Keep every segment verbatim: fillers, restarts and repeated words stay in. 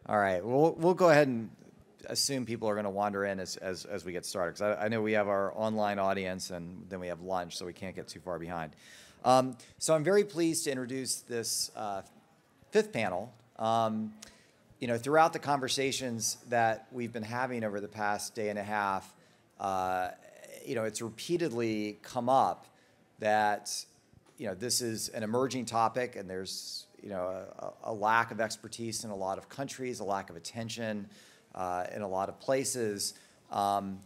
All right, we'll, we'll go ahead and assume people are going to wander in as, as, as we get started, because I, I know we have our online audience and then we have lunch, so we can't get too far behind. Um, so I'm very pleased to introduce this uh, fifth panel. Um, you know, throughout the conversations that we've been having over the past day and a half, uh, you know, it's repeatedly come up that, you know, this is an emerging topic and there's, you know, a, a lack of expertise in a lot of countries, a lack of attention uh, in a lot of places, um,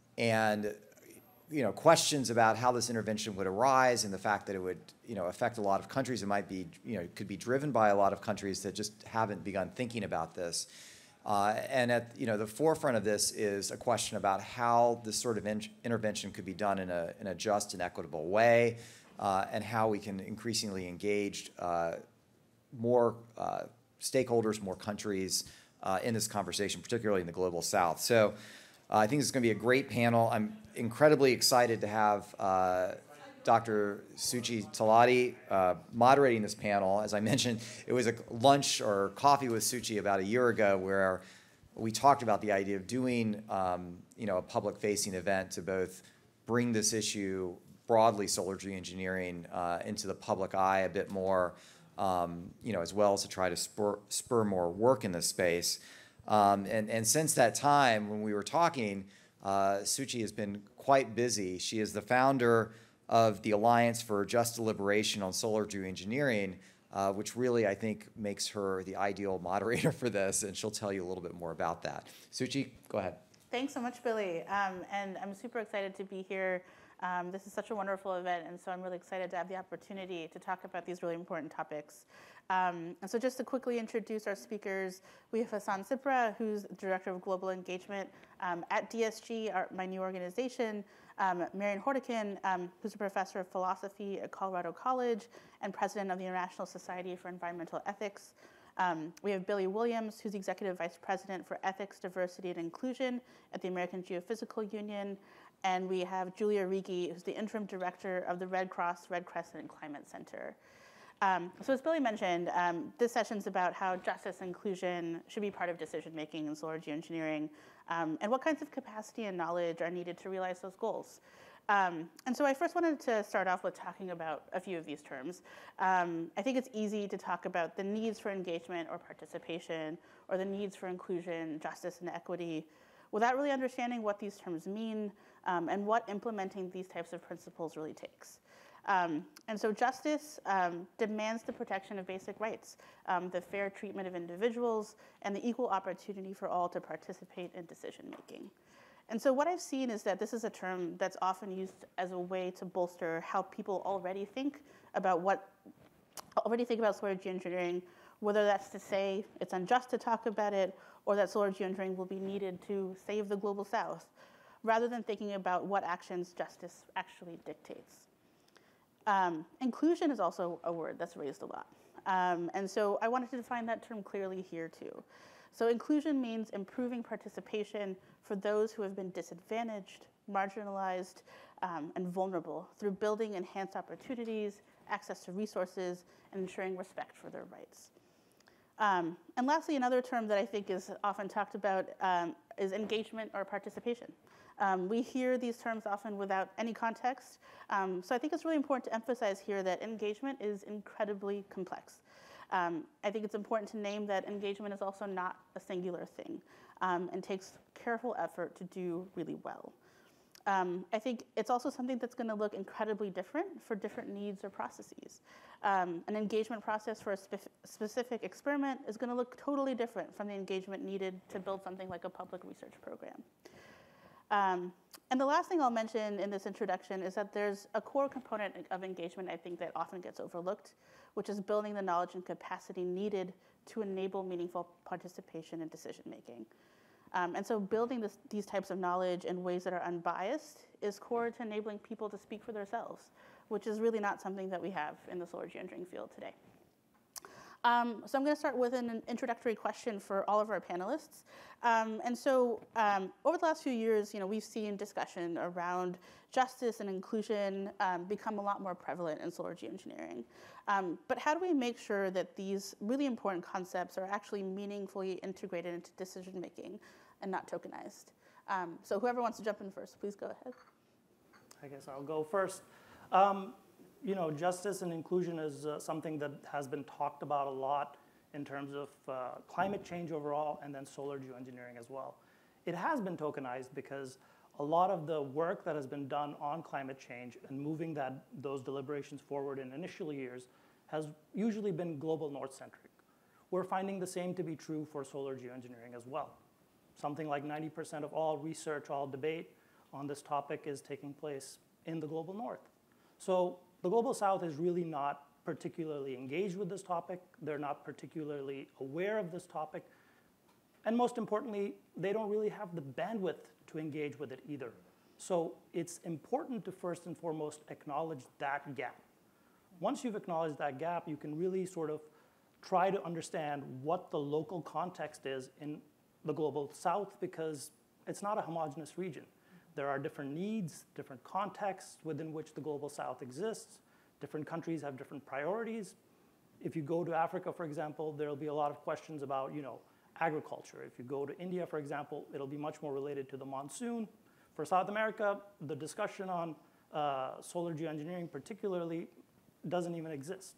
and, you know, questions about how this intervention would arise and the fact that it would, you know, affect a lot of countries. It might be, you know, could be driven by a lot of countries that just haven't begun thinking about this. Uh, and at, you know, the forefront of this is a question about how this sort of in intervention could be done in a, in a just and equitable way, uh, and how we can increasingly engage uh, more uh, stakeholders, more countries uh, in this conversation, particularly in the global south. So uh, I think this is going to be a great panel. I'm incredibly excited to have uh, Doctor Suchi Talati uh, moderating this panel. As I mentioned, it was a lunch or coffee with Suchi about a year ago where we talked about the idea of doing um, you know, a public-facing event to both bring this issue broadly, solar geoengineering, uh, into the public eye a bit more, Um, you know, as well as to try to spur, spur more work in this space. Um, and, and since that time, when we were talking, uh, Suchi has been quite busy. She is the founder of the Alliance for Just Deliberation on Solar Geoengineering, uh, which really, I think, makes her the ideal moderator for this, and she'll tell you a little bit more about that. Suchi, go ahead. Thanks so much, Billy. Um, and I'm super excited to be here. Um, this is such a wonderful event, and so I'm really excited to have the opportunity to talk about these really important topics. Um, and so just to quickly introduce our speakers, we have Hassan Sipra, who's Director of Global Engagement um, at D S G, our, my new organization, um, Marian Hortekin, um, who's a Professor of Philosophy at Colorado College and President of the International Society for Environmental Ethics. Um, we have Billy Williams, who's Executive Vice President for Ethics, Diversity, and Inclusion at the American Geophysical Union. And we have Julia Rigi, who's the Interim Director of the Red Cross, Red Crescent, and Climate Center. Um, so as Billy mentioned, um, this session's about how justice and inclusion should be part of decision-making in solar geoengineering, um, and what kinds of capacity and knowledge are needed to realize those goals. Um, and so I first wanted to start off with talking about a few of these terms. Um, I think it's easy to talk about the needs for engagement or participation, or the needs for inclusion, justice, and equity, without really understanding what these terms mean um, and what implementing these types of principles really takes. Um, and so justice um, demands the protection of basic rights, um, the fair treatment of individuals, and the equal opportunity for all to participate in decision-making. And so what I've seen is that this is a term that's often used as a way to bolster how people already think about what, already think about solar geoengineering, whether that's to say it's unjust to talk about it, or that solar geoengineering will be needed to save the global south, rather than thinking about what actions justice actually dictates. Um, inclusion is also a word that's raised a lot. Um, and so I wanted to define that term clearly here too. So inclusion means improving participation for those who have been disadvantaged, marginalized, um, and vulnerable through building enhanced opportunities, access to resources, and ensuring respect for their rights. Um, and lastly, another term that I think is often talked about um, is engagement or participation. Um, we hear these terms often without any context. Um, so I think it's really important to emphasize here that engagement is incredibly complex. Um, I think it's important to name that engagement is also not a singular thing um, and takes careful effort to do really well. Um, I think it's also something that's going to look incredibly different for different needs or processes. Um, an engagement process for a spe specific experiment is going to look totally different from the engagement needed to build something like a public research program. Um, and the last thing I'll mention in this introduction is that there's a core component of engagement I think that often gets overlooked, which is building the knowledge and capacity needed to enable meaningful participation in decision-making. Um, and so building this, these types of knowledge in ways that are unbiased is core to enabling people to speak for themselves, which is really not something that we have in the solar geoengineering field today. Um, so I'm going to start with an introductory question for all of our panelists. Um, and so um, over the last few years, you know, we've seen discussion around justice and inclusion um, become a lot more prevalent in solar geoengineering. Um, but how do we make sure that these really important concepts are actually meaningfully integrated into decision making and not tokenized? Um, so whoever wants to jump in first, please go ahead. I guess I'll go first. Um, you know, justice and inclusion is uh, something that has been talked about a lot in terms of uh, climate change overall and then solar geoengineering as well. It has been tokenized because a lot of the work that has been done on climate change and moving that, those deliberations forward in initial years has usually been global north-centric. We're finding the same to be true for solar geoengineering as well. Something like ninety percent of all research, all debate on this topic is taking place in the global north. So the global south is really not particularly engaged with this topic. They're not particularly aware of this topic. And most importantly, they don't really have the bandwidth to engage with it either. So it's important to first and foremost acknowledge that gap. Once you've acknowledged that gap, you can really sort of try to understand what the local context is in the global south, because it's not a homogeneous region. There are different needs, different contexts within which the global south exists. Different countries have different priorities. If you go to Africa, for example, there'll be a lot of questions about, you know, agriculture. If you go to India, for example, it'll be much more related to the monsoon. For South America, the discussion on uh, solar geoengineering particularly doesn't even exist.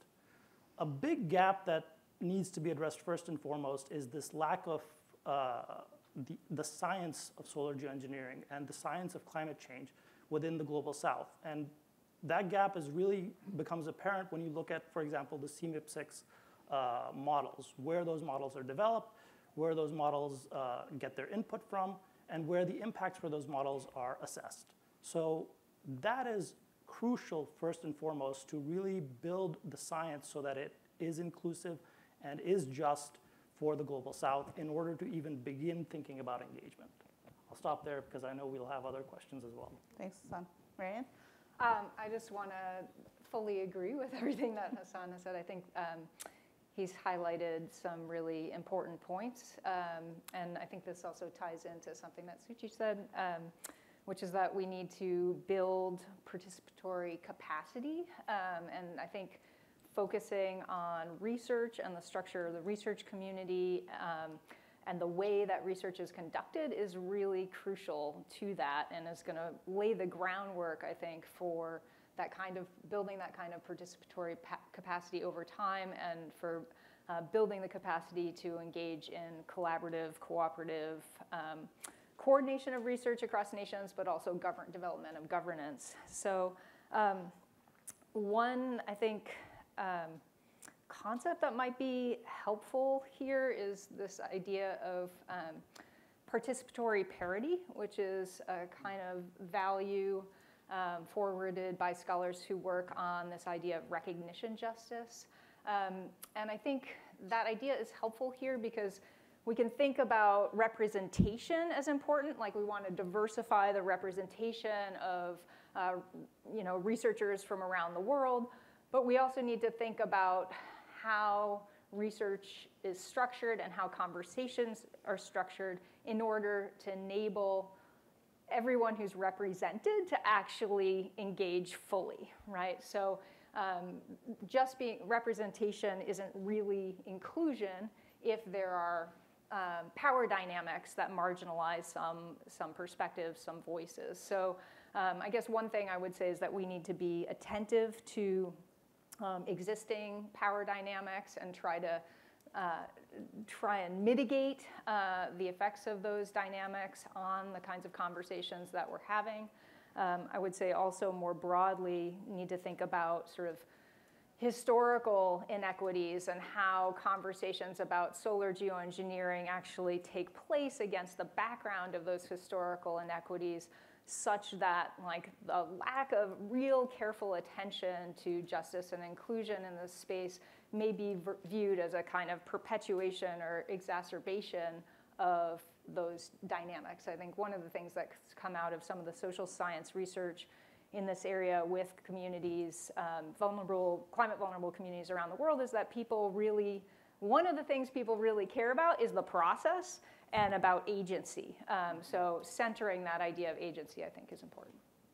A big gap that needs to be addressed first and foremost is this lack of uh, the, the science of solar geoengineering and the science of climate change within the global south. And that gap is really becomes apparent when you look at, for example, the C M I P six uh, models, where those models are developed, where those models uh, get their input from, and where the impacts for those models are assessed. So that is crucial, first and foremost, to really build the science so that it is inclusive and is just for the global south in order to even begin thinking about engagement. I'll stop there because I know we'll have other questions as well. Thanks, Hassan. Marianne? Um, I just want to fully agree with everything that Hassan has said. I think um, he's highlighted some really important points. Um, and I think this also ties into something that Suchi said, um, which is that we need to build participatory capacity. Um, and I think focusing on research and the structure of the research community um, and the way that research is conducted is really crucial to that and is going to lay the groundwork, I think, for that kind of building that kind of participatory capacity over time and for uh, building the capacity to engage in collaborative, cooperative um, coordination of research across nations, but also govern development of governance. So um, one, I think, um, concept that might be helpful here is this idea of um, participatory parity, which is a kind of value um, forwarded by scholars who work on this idea of recognition justice. Um, and I think that idea is helpful here because we can think about representation as important, like we want to diversify the representation of uh, you know, researchers from around the world, but we also need to think about how research is structured and how conversations are structured in order to enable everyone who's represented to actually engage fully, right? So um, just being representation isn't really inclusion if there are um, power dynamics that marginalize some, some perspectives, some voices. So um, I guess one thing I would say is that we need to be attentive to Um, existing power dynamics and try to uh, try and mitigate uh, the effects of those dynamics on the kinds of conversations that we're having. Um, I would say also more broadly need to think about sort of historical inequities and how conversations about solar geoengineering actually take place against the background of those historical inequities, such that like the lack of real careful attention to justice and inclusion in this space may be viewed as a kind of perpetuation or exacerbation of those dynamics. I think one of the things that's come out of some of the social science research in this area with communities, um, vulnerable, climate vulnerable communities around the world, is that people really, one of the things people really care about is the process and about agency. Um, so centering that idea of agency, I think, is important.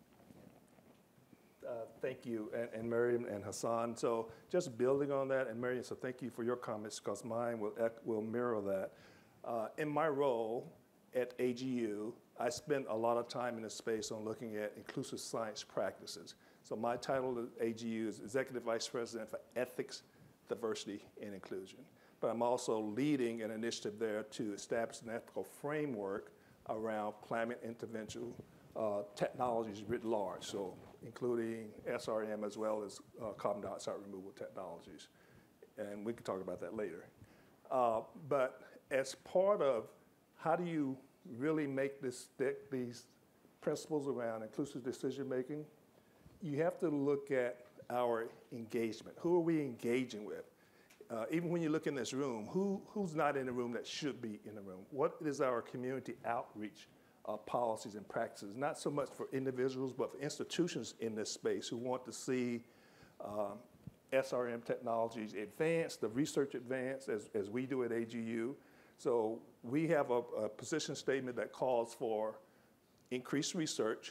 Uh, thank you, and, and Miriam and Hassan. So just building on that, and Miriam, so thank you for your comments, because mine will, will mirror that. Uh, in my role at A G U, I spent a lot of time in this space on looking at inclusive science practices. So my title at A G U is Executive Vice President for Ethics, Diversity, and Inclusion. But I'm also leading an initiative there to establish an ethical framework around climate intervention uh, technologies writ large, so including S R M as well as uh, carbon dioxide removal technologies. And we can talk about that later. Uh, but as part of how do you really make this stick, these principles around inclusive decision making, you have to look at our engagement. Who are we engaging with? Uh, even when you look in this room, who, who's not in the room that should be in the room? What is our community outreach uh, policies and practices? Not so much for individuals, but for institutions in this space who want to see um, S R M technologies advance, the research advance, as, as we do at A G U. So we have a, a position statement that calls for increased research,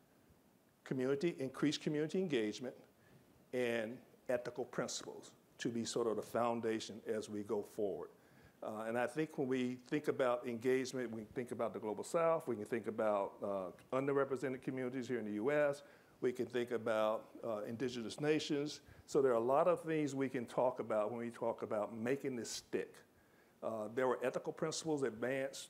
community, increased community engagement, and ethical principles to be sort of the foundation as we go forward. Uh, and I think when we think about engagement, we think about the Global South, we can think about uh, underrepresented communities here in the U S, we can think about uh, indigenous nations. So there are a lot of things we can talk about when we talk about making this stick. Uh, there were ethical principles advanced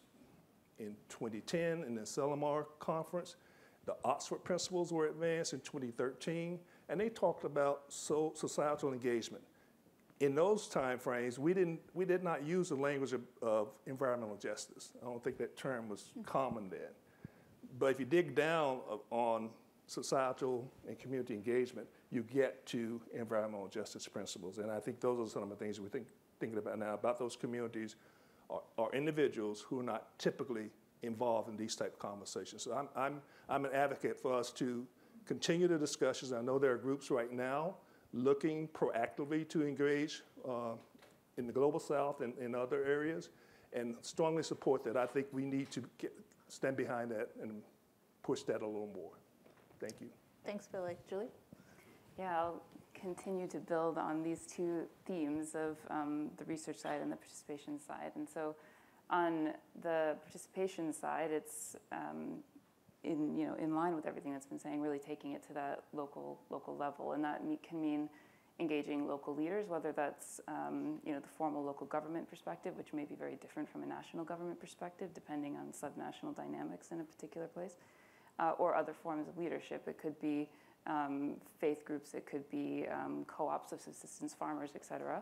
in twenty ten in the Selamar Conference. The Oxford principles were advanced in twenty thirteen, and they talked about so societal engagement. In those time frames, we didn't we did not use the language of, of environmental justice. I don't think that term was common then. But if you dig down on societal and community engagement, you get to environmental justice principles. And I think those are some of the things we think thinking about now about those communities are, are individuals who are not typically involved in these type of conversations. So I'm, I'm, I'm an advocate for us to continue the discussions. I know there are groups right now looking proactively to engage uh, in the Global South and in other areas, and strongly support that. I think we need to get, stand behind that and push that a little more. Thank you. Thanks, Billy. Julie? Yeah, I'll continue to build on these two themes of um, the research side and the participation side. And so on the participation side, it's um, in, you know, in line with everything that's been saying, really taking it to that local, local level. And that can mean engaging local leaders, whether that's um, you know, the formal local government perspective, which may be very different from a national government perspective, depending on subnational dynamics in a particular place, uh, or other forms of leadership. It could be Um, faith groups, it could be um, co-ops of subsistence farmers, et cetera.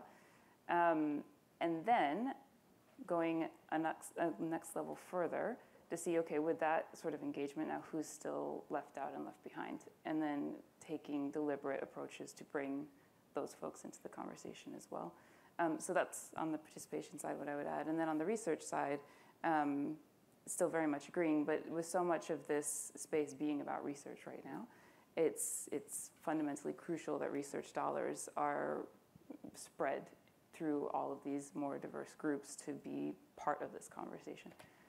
Um, and then going a next, a next level further to see, okay, with that sort of engagement, now who's still left out and left behind? And then taking deliberate approaches to bring those folks into the conversation as well. Um, so that's on the participation side, what I would add. And then on the research side, um, still very much agreeing, but with so much of this space being about research right now, It's, it's fundamentally crucial that research dollars are spread through all of these more diverse groups to be part of this conversation.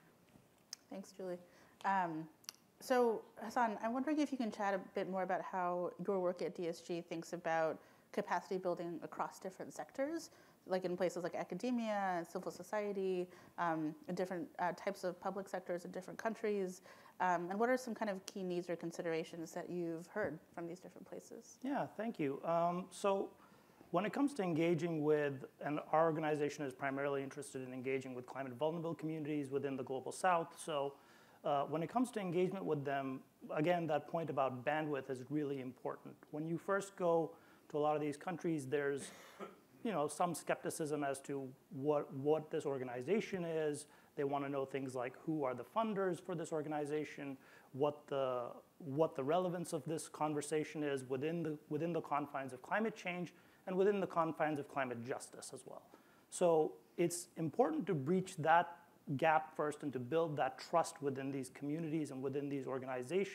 Thanks, Julie. Um, so, Hassan, I'm wondering if you can chat a bit more about how your work at D S G thinks about capacity building across different sectors, like in places like academia, civil society, um, and different uh, types of public sectors in different countries. Um, and what are some kind of key needs or considerations that you've heard from these different places? Yeah, thank you. Um, so when it comes to engaging with, and our organization is primarily interested in engaging with climate vulnerable communities within the Global South. So uh, when it comes to engagement with them, again, that point about bandwidth is really important. When you first go to a lot of these countries, there's you know, some skepticism as to what, what this organization is. They want to know things like who are the funders for this organization, what the, what the relevance of this conversation is within the, within the confines of climate change and within the confines of climate justice as well. So it's important to breach that gap first and to build that trust within these communities and within these organizations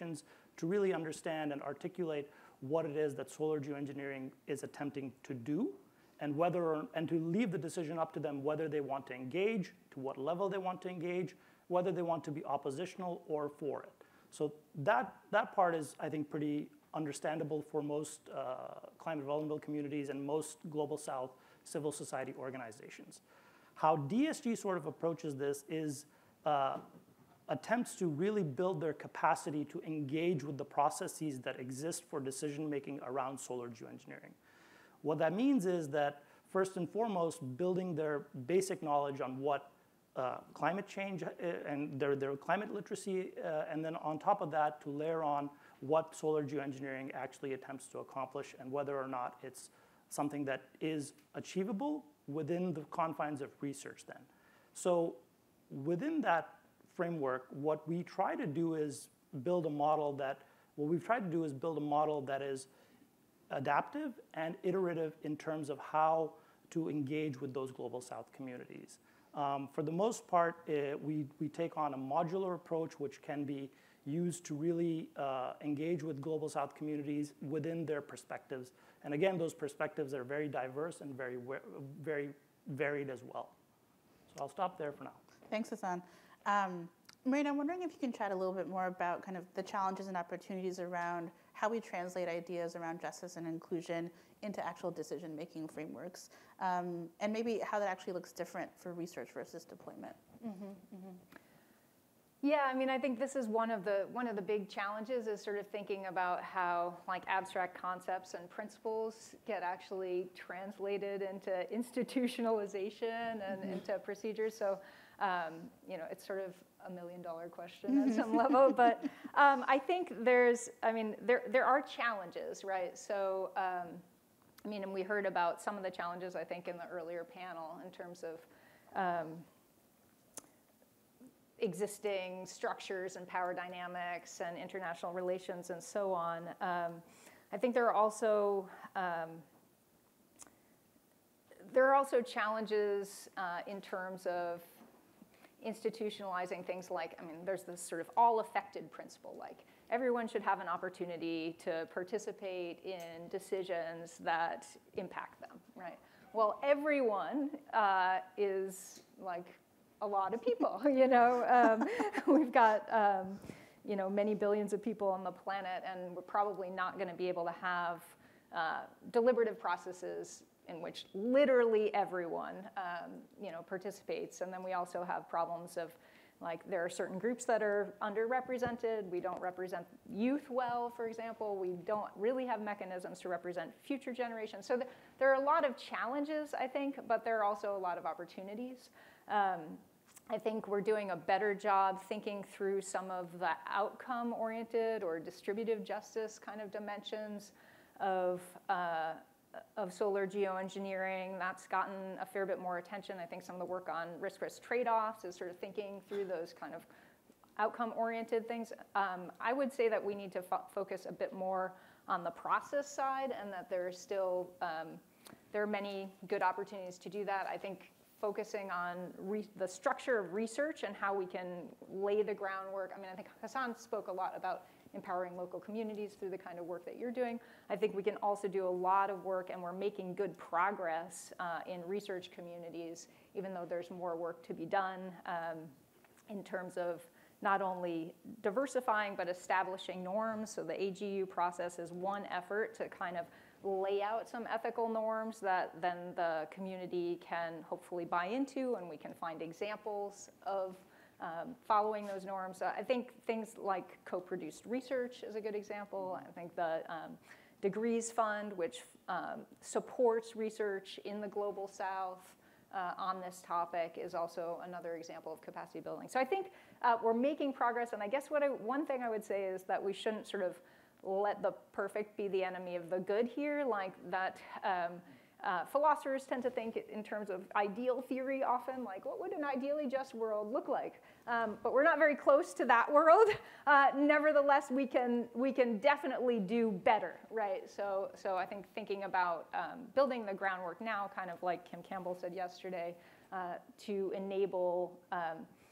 to really understand and articulate what it is that solar geoengineering is attempting to do, and whether or, and to leave the decision up to them whether they want to engage, to what level they want to engage, whether they want to be oppositional or for it. So that, that part is, I think, pretty understandable for most uh, climate vulnerable communities and most Global South civil society organizations. How D S G sort of approaches this is uh, attempts to really build their capacity to engage with the processes that exist for decision making around solar geoengineering. What that means is that, first and foremost, building their basic knowledge on what uh, climate change uh, and their, their climate literacy, uh, and then on top of that, to layer on what solar geoengineering actually attempts to accomplish and whether or not it's something that is achievable within the confines of research then. So within that framework, what we try to do is build a model that, what we've tried to do is build a model that is adaptive and iterative in terms of how to engage with those Global South communities. Um, for the most part, uh, we, we take on a modular approach which can be used to really uh, engage with Global South communities within their perspectives. And again, those perspectives are very diverse and very, very varied as well. So I'll stop there for now. Thanks, Hassan. Um, Maureen, I'm wondering if you can chat a little bit more about kind of the challenges and opportunities around how we translate ideas around justice and inclusion into actual decision-making frameworks, um, and maybe how that actually looks different for research versus deployment. Mm-hmm, mm-hmm. Yeah, I mean, I think this is one of the one of the big challenges is sort of thinking about how like abstract concepts and principles get actually translated into institutionalization and mm-hmm. into procedures. So, um, you know, it's sort of a million dollar question at some level, but um, I think there's, I mean, there there are challenges, right? So, um, I mean, and we heard about some of the challenges, I think, in the earlier panel in terms of um, existing structures and power dynamics and international relations and so on. Um, I think there are also um, there are also challenges uh, in terms of institutionalizing things like, I mean, there's this sort of all affected principle, like everyone should have an opportunity to participate in decisions that impact them, right? Well, everyone uh, is like a lot of people, you know. Um, we've got, um, you know, many billions of people on the planet, and we're probably not going to be able to have uh, deliberative processes in which literally everyone, um, you know, participates. And then we also have problems of, like, there are certain groups that are underrepresented. We don't represent youth well, for example. We don't really have mechanisms to represent future generations. So th there are a lot of challenges, I think, but there are also a lot of opportunities. Um, I think we're doing a better job thinking through some of the outcome-oriented or distributive justice kind of dimensions of, uh, of solar geoengineering. That's gotten a fair bit more attention. I think some of the work on risk-risk trade-offs is sort of thinking through those kind of outcome-oriented things. Um, I would say that we need to fo focus a bit more on the process side, and that there are still, um, there are many good opportunities to do that. I think focusing on re the structure of research and how we can lay the groundwork. I mean, I think Hassan spoke a lot about empowering local communities through the kind of work that you're doing. I think we can also do a lot of work, and we're making good progress uh, in research communities, even though there's more work to be done um, in terms of not only diversifying, but establishing norms. So the A G U process is one effort to kind of lay out some ethical norms that then the community can hopefully buy into, and we can find examples of um, following those norms. Uh, I think things like co-produced research is a good example. I think the um, Degrees Fund, which um, supports research in the Global South uh, on this topic, is also another example of capacity building. So I think uh, we're making progress, and I guess what I, one thing I would say is that we shouldn't sort of let the perfect be the enemy of the good here, like that um, uh, philosophers tend to think in terms of ideal theory often, like what would an ideally just world look like? Um, but we're not very close to that world. Uh, nevertheless, we can, we can definitely do better, right? So, so I think thinking about um, building the groundwork now, kind of like Kim Campbell said yesterday, uh, to enable um,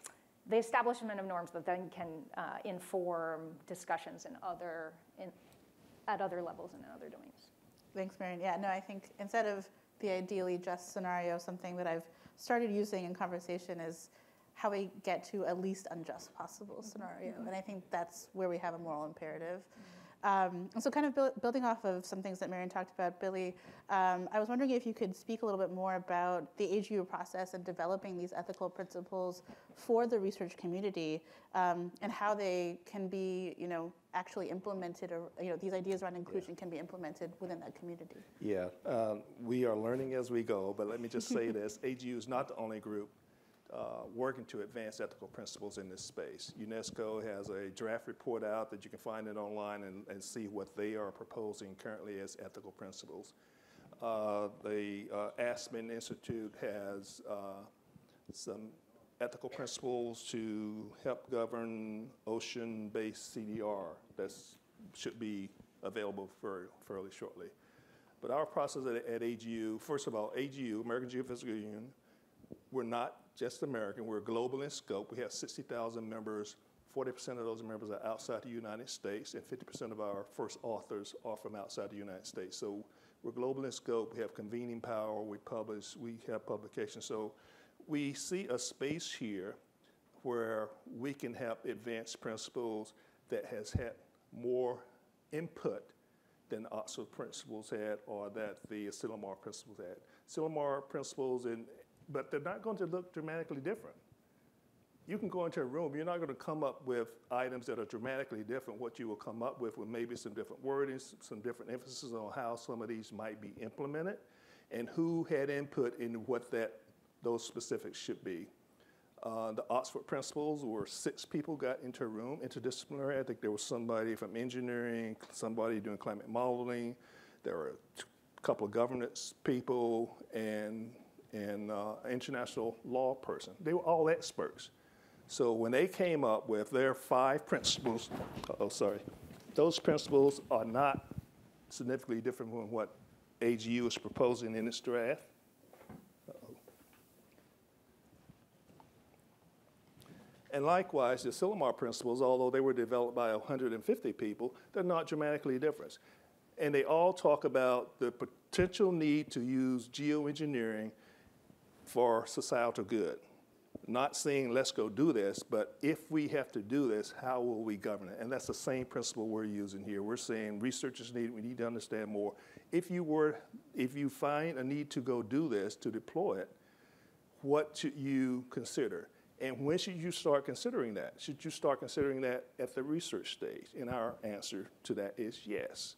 the establishment of norms that then can uh, inform discussions in other, in, at other levels and in other domains. Thanks, Marion. Yeah, no, I think instead of the ideally just scenario, something that I've started using in conversation is how we get to a least unjust possible scenario. Mm-hmm. And I think that's where we have a moral imperative. Mm-hmm. Um, and so kind of bu building off of some things that Marion talked about, Billy, um, I was wondering if you could speak a little bit more about the A G U process and developing these ethical principles for the research community, um, and how they can be, you know, actually implemented, or, you know, these ideas around inclusion yeah. can be implemented within that community. Yeah, um, we are learning as we go, but let me just say this, A G U is not the only group Uh, working to advance ethical principles in this space. UNESCO has a draft report out that you can find it online and, and see what they are proposing currently as ethical principles. Uh, the uh, Aspen Institute has uh, some ethical principles to help govern ocean-based C D R that should be available for, fairly shortly. But our process at, at A G U, first of all, A G U, American Geophysical Union, we're not just American, we're global in scope. We have sixty thousand members. forty percent of those members are outside the United States, and fifty percent of our first authors are from outside the United States. So we're global in scope. We have convening power. We publish. We have publications. So we see a space here where we can help advance principles that has had more input than Oxford principles had, or that the Asilomar principles had. Asilomar principles in but they're not going to look dramatically different. You can go into a room, you're not going to come up with items that are dramatically different. What you will come up with with maybe some different wordings, some different emphasis on how some of these might be implemented, and who had input in what that those specifics should be. Uh, the Oxford principles were six people got into a room, interdisciplinary. I think there was somebody from engineering, somebody doing climate modeling, there were a couple of governance people, and and uh, international law person. They were all experts. So when they came up with their five principles, oh, sorry, those principles are not significantly different from what A G U is proposing in its draft. Uh-oh. And likewise, the Asilomar principles, although they were developed by one hundred fifty people, they're not dramatically different. And they all talk about the potential need to use geoengineering for societal good. Not saying let's go do this, but if we have to do this, how will we govern it? And that's the same principle we're using here. We're saying researchers need, we need to understand more. If you were, if you find a need to go do this, to deploy it, what should you consider? And when should you start considering that? Should you start considering that at the research stage? And our answer to that is yes.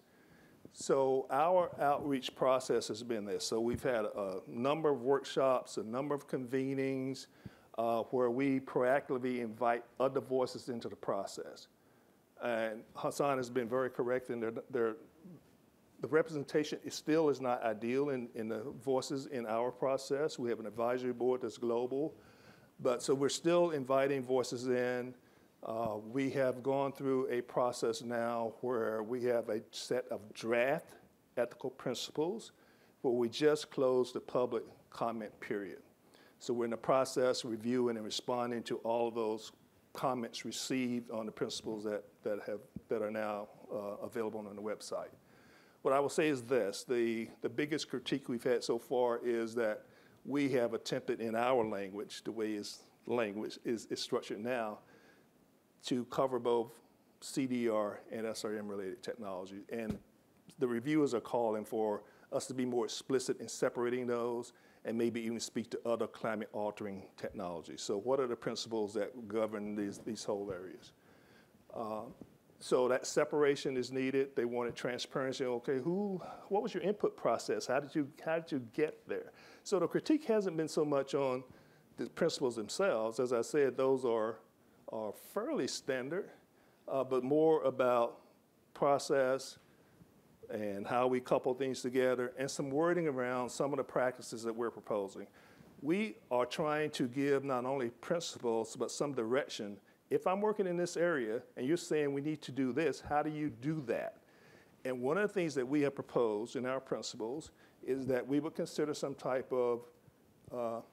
So our outreach process has been this. So we've had a number of workshops, a number of convenings uh, where we proactively invite other voices into the process. And Hassan has been very correct in their, their the representation is still is not ideal in, in the voices in our process. We have an advisory board that's global, but so we're still inviting voices in. Uh, we have gone through a process now where we have a set of draft ethical principles, where we just closed the public comment period. So we're in the process of reviewing and responding to all of those comments received on the principles that, that, have, that are now uh, available on the website. What I will say is this, the, the biggest critique we've had so far is that we have attempted in our language, the way is language is, is structured now, to cover both C D R and S R M-related technology. And the reviewers are calling for us to be more explicit in separating those and maybe even speak to other climate-altering technologies. So what are the principles that govern these, these whole areas? Uh, so that separation is needed. They wanted transparency. Okay, who, what was your input process? How did you, how did you get there? So the critique hasn't been so much on the principles themselves. As I said, those are are fairly standard, uh, but more about process and how we couple things together and some wording around some of the practices that we're proposing. We are trying to give not only principles, but some direction. If I'm working in this area and you're saying we need to do this, how do you do that? And one of the things that we have proposed in our principles is that we would consider some type of uh,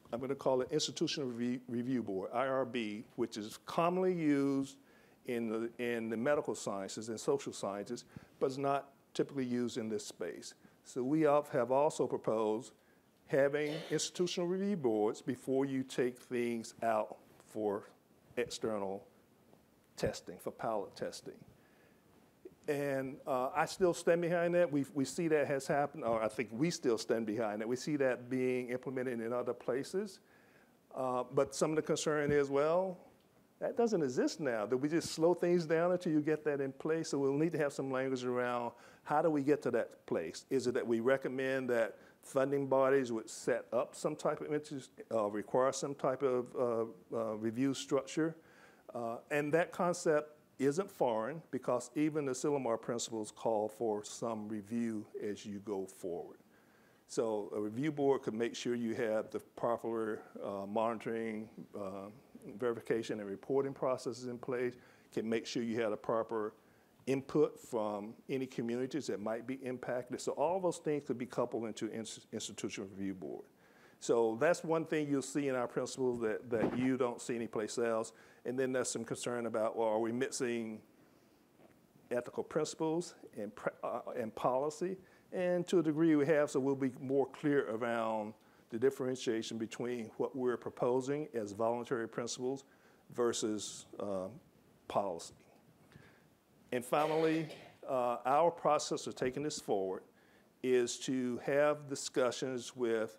I'm going to call it Institutional Review, Review Board, I R B, which is commonly used in the, in the medical sciences and social sciences, but is not typically used in this space. So we have also proposed having institutional review boards before you take things out for external testing, for pilot testing. And uh, I still stand behind that. We we see that has happened, or I think we still stand behind that. We see that being implemented in other places. Uh, but some of the concern is, well, that doesn't exist now. Do we just slow things down until you get that in place? So we'll need to have some language around how do we get to that place? Is it that we recommend that funding bodies would set up some type of interest, uh, require some type of uh, uh, review structure? Uh, and that concept isn't foreign because even the Silomar principles call for some review as you go forward. So a review board could make sure you have the proper uh, monitoring, uh, verification and reporting processes in place, can make sure you have the proper input from any communities that might be impacted. So all those things could be coupled into in institutional review board. So that's one thing you'll see in our principles that, that you don't see anyplace else. And then there's some concern about, well, are we mixing ethical principles and, uh, and policy? And to a degree we have, so we'll be more clear around the differentiation between what we're proposing as voluntary principles versus uh, policy. And finally, uh, our process of taking this forward is to have discussions with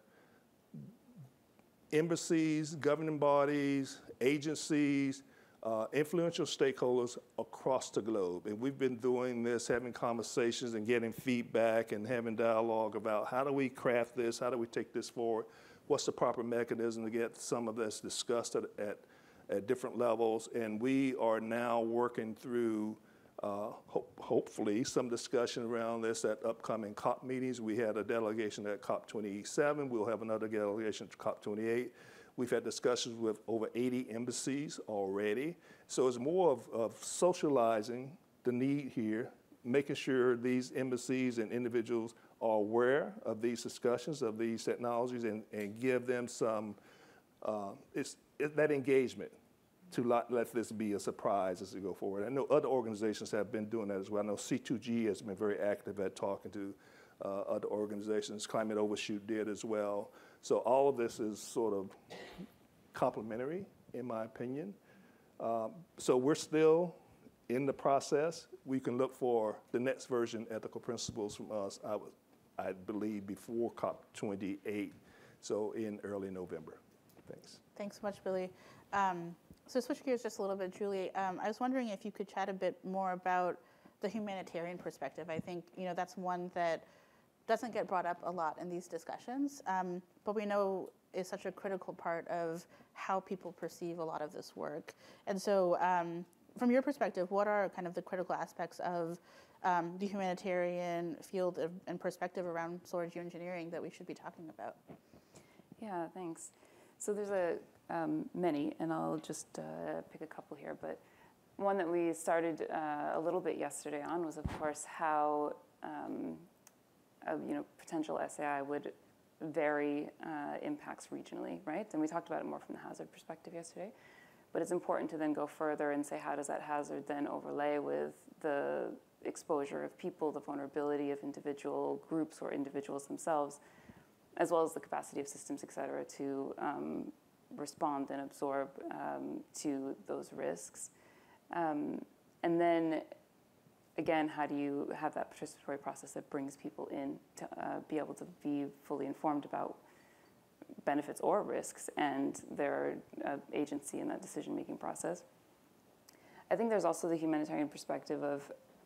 embassies, governing bodies, agencies, uh, influential stakeholders across the globe. And we've been doing this, having conversations and getting feedback and having dialogue about how do we craft this, how do we take this forward, what's the proper mechanism to get some of this discussed at, at, at different levels. And we are now working through Uh, ho hopefully some discussion around this at upcoming COP meetings. We had a delegation at COP twenty-seven. We'll have another delegation at COP twenty-eight. We've had discussions with over eighty embassies already. So it's more of, of socializing the need here, making sure these embassies and individuals are aware of these discussions, of these technologies, and, and give them some, uh, it's, it's that engagement to let, let this be a surprise as we go forward. I know other organizations have been doing that as well. I know C two G has been very active at talking to uh, other organizations. Climate Overshoot did as well. So all of this is sort of complementary, in my opinion. Um, so we're still in the process. We can look for the next version ethical principles from us, I, would, I believe, before COP twenty-eight, so in early November. Thanks. Thanks so much, Billy. Um, So switch gears just a little bit, Julie. Um, I was wondering if you could chat a bit more about the humanitarian perspective. I think you know that's one that doesn't get brought up a lot in these discussions, um, but we know is such a critical part of how people perceive a lot of this work. And so, um, from your perspective, what are kind of the critical aspects of um, the humanitarian field of, and perspective around solar geoengineering that we should be talking about? Yeah, thanks. So there's a um, many, and I'll just uh, pick a couple here. But one that we started uh, a little bit yesterday on was, of course, how um, a, you know potential S A I would vary uh, impacts regionally, right? And we talked about it more from the hazard perspective yesterday. But it's important to then go further and say, how does that hazard then overlay with the exposure of people, the vulnerability of individual groups or individuals themselves, as well as the capacity of systems, et cetera, to um, respond and absorb um, to those risks. Um, and then, again, how do you have that participatory process that brings people in to uh, be able to be fully informed about benefits or risks and their uh, agency in that decision-making process? I think there's also the humanitarian perspective of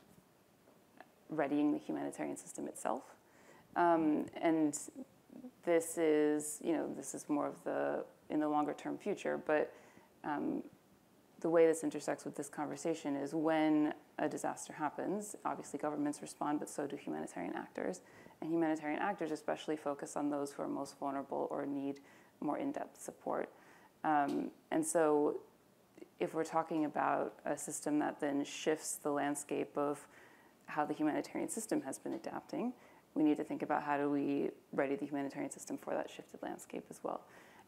readying the humanitarian system itself. Um, and this is, you know, this is more of the, in the longer term future, but um, the way this intersects with this conversation is when a disaster happens, obviously governments respond, but so do humanitarian actors. And humanitarian actors especially focus on those who are most vulnerable or need more in-depth support. Um, and so if we're talking about a system that then shifts the landscape of how the humanitarian system has been adapting, we need to think about how do we ready the humanitarian system for that shifted landscape as well.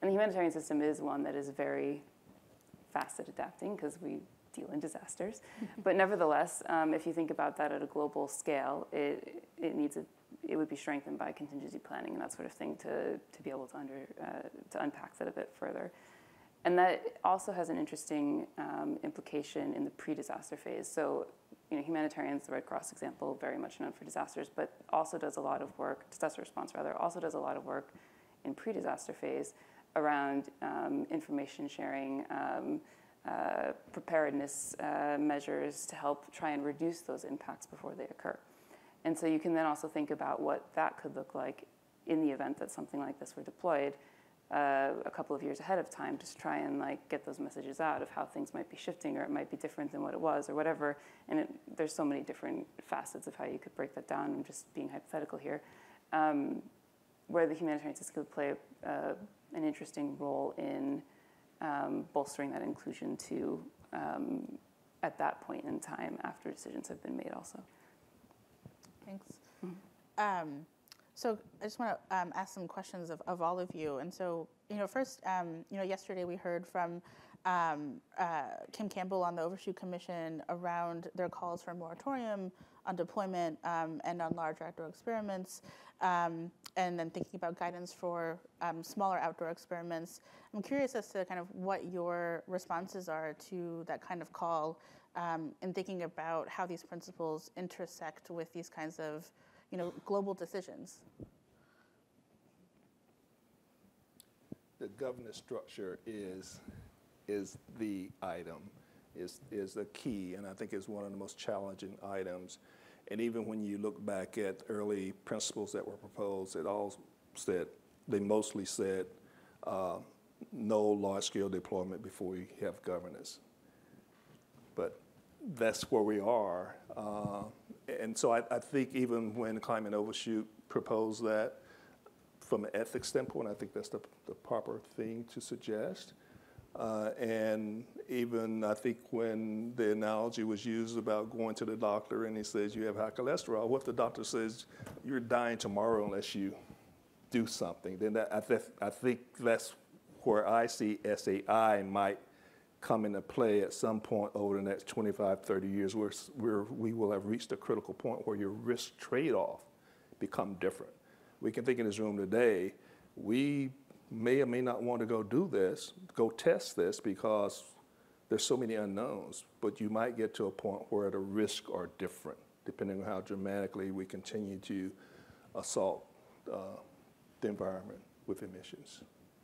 And the humanitarian system is one that is very fast at adapting because we deal in disasters. But nevertheless, um, if you think about that at a global scale, it, it needs a, it would be strengthened by contingency planning and that sort of thing to, to be able to, under, uh, to unpack that a bit further. And that also has an interesting um, implication in the pre-disaster phase. So, you know, humanitarians, the Red Cross example, very much known for disasters, but also does a lot of work, disaster response rather, also does a lot of work in pre-disaster phase around um, information sharing, um, uh, preparedness uh, measures to help try and reduce those impacts before they occur. And so you can then also think about what that could look like in the event that something like this were deployed uh, a couple of years ahead of time, just try and like get those messages out of how things might be shifting, or it might be different than what it was, or whatever. And it, there's so many different facets of how you could break that down. I'm just being hypothetical here, um, where the humanitarian system could play uh, an interesting role in um, bolstering that inclusion too um, at that point in time after decisions have been made also. Thanks. Mm-hmm. um, so I just want to um, ask some questions of, of all of you. And so, you know, first, um, you know, yesterday we heard from um, uh, Kim Campbell on the Overshoot Commission around their calls for a moratorium on deployment um, and on large outdoor experiments, um, and then thinking about guidance for um, smaller outdoor experiments. I'm curious as to kind of what your responses are to that kind of call, um, in thinking about how these principles intersect with these kinds of, you know, global decisions. The governance structure is is the item, is is the key, and I think it's one of the most challenging items. And even when you look back at early principles that were proposed, it all said, they mostly said, uh, no large-scale deployment before we have governance. But that's where we are. Uh, and so I, I think even when Climate Overshoot proposed that, from an ethics standpoint, I think that's the, the proper thing to suggest. Uh, and even I think when the analogy was used about going to the doctor and he says you have high cholesterol, what if the doctor says you're dying tomorrow unless you do something? Then that, I, th I think that's where I see S A I might come into play at some point over the next twenty-five, thirty years, where, where we will have reached a critical point where your risk trade-off become different. We can think in this room today, we may or may not want to go do this, go test this, because there's so many unknowns, but you might get to a point where the risks are different, depending on how dramatically we continue to assault uh, the environment with emissions.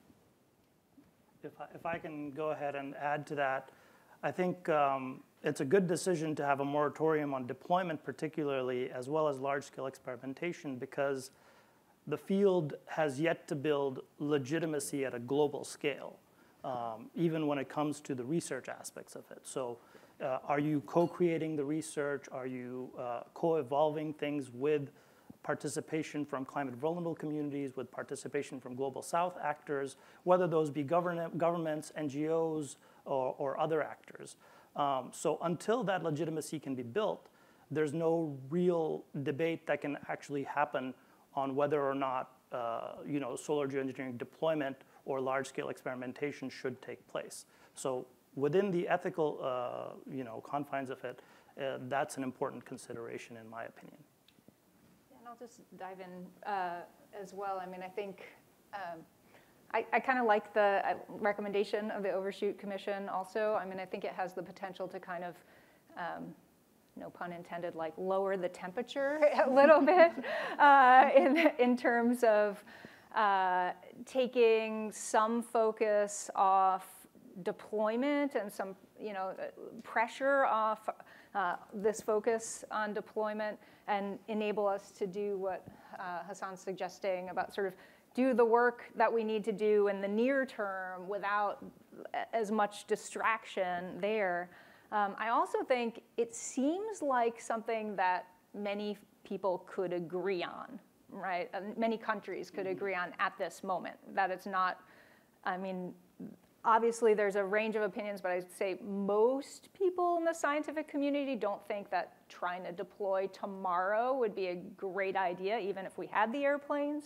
If I, if I can go ahead and add to that, I think um, it's a good decision to have a moratorium on deployment particularly, as well as large-scale experimentation, because the field has yet to build legitimacy at a global scale, um, even when it comes to the research aspects of it. So uh, are you co-creating the research? Are you uh, co-evolving things with participation from climate vulnerable communities, with participation from global south actors, whether those be govern governments, N G Os, or, or other actors? Um, so until that legitimacy can be built, there's no real debate that can actually happen on whether or not uh, you know, solar geoengineering deployment or large-scale experimentation should take place. So within the ethical uh, you know, confines of it, uh, that's an important consideration in my opinion. Yeah, and I'll just dive in uh, as well. I mean, I think um, I, I kind of like the uh, recommendation of the Overshoot Commission also. I mean, I think it has the potential to kind of um, no pun intended, like lower the temperature a little bit uh, in, in terms of uh, taking some focus off deployment and some, you know, pressure off uh, this focus on deployment, and enable us to do what uh, Hassan's suggesting about sort of do the work that we need to do in the near term without as much distraction there. Um, I also think it seems like something that many people could agree on, right? Uh, many countries could agree on at this moment, that it's not, I mean, obviously there's a range of opinions, but I'd say most people in the scientific community don't think that trying to deploy tomorrow would be a great idea, even if we had the airplanes.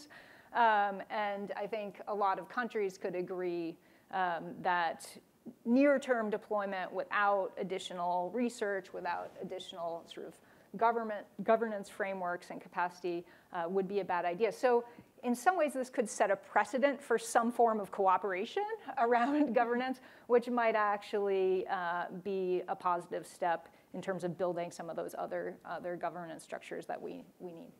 Um, and I think a lot of countries could agree um, that near-term deployment without additional research, without additional sort of government governance frameworks and capacity uh, would be a bad idea. So in some ways, this could set a precedent for some form of cooperation around governance, which might actually uh, be a positive step in terms of building some of those other, other governance structures that we, we need.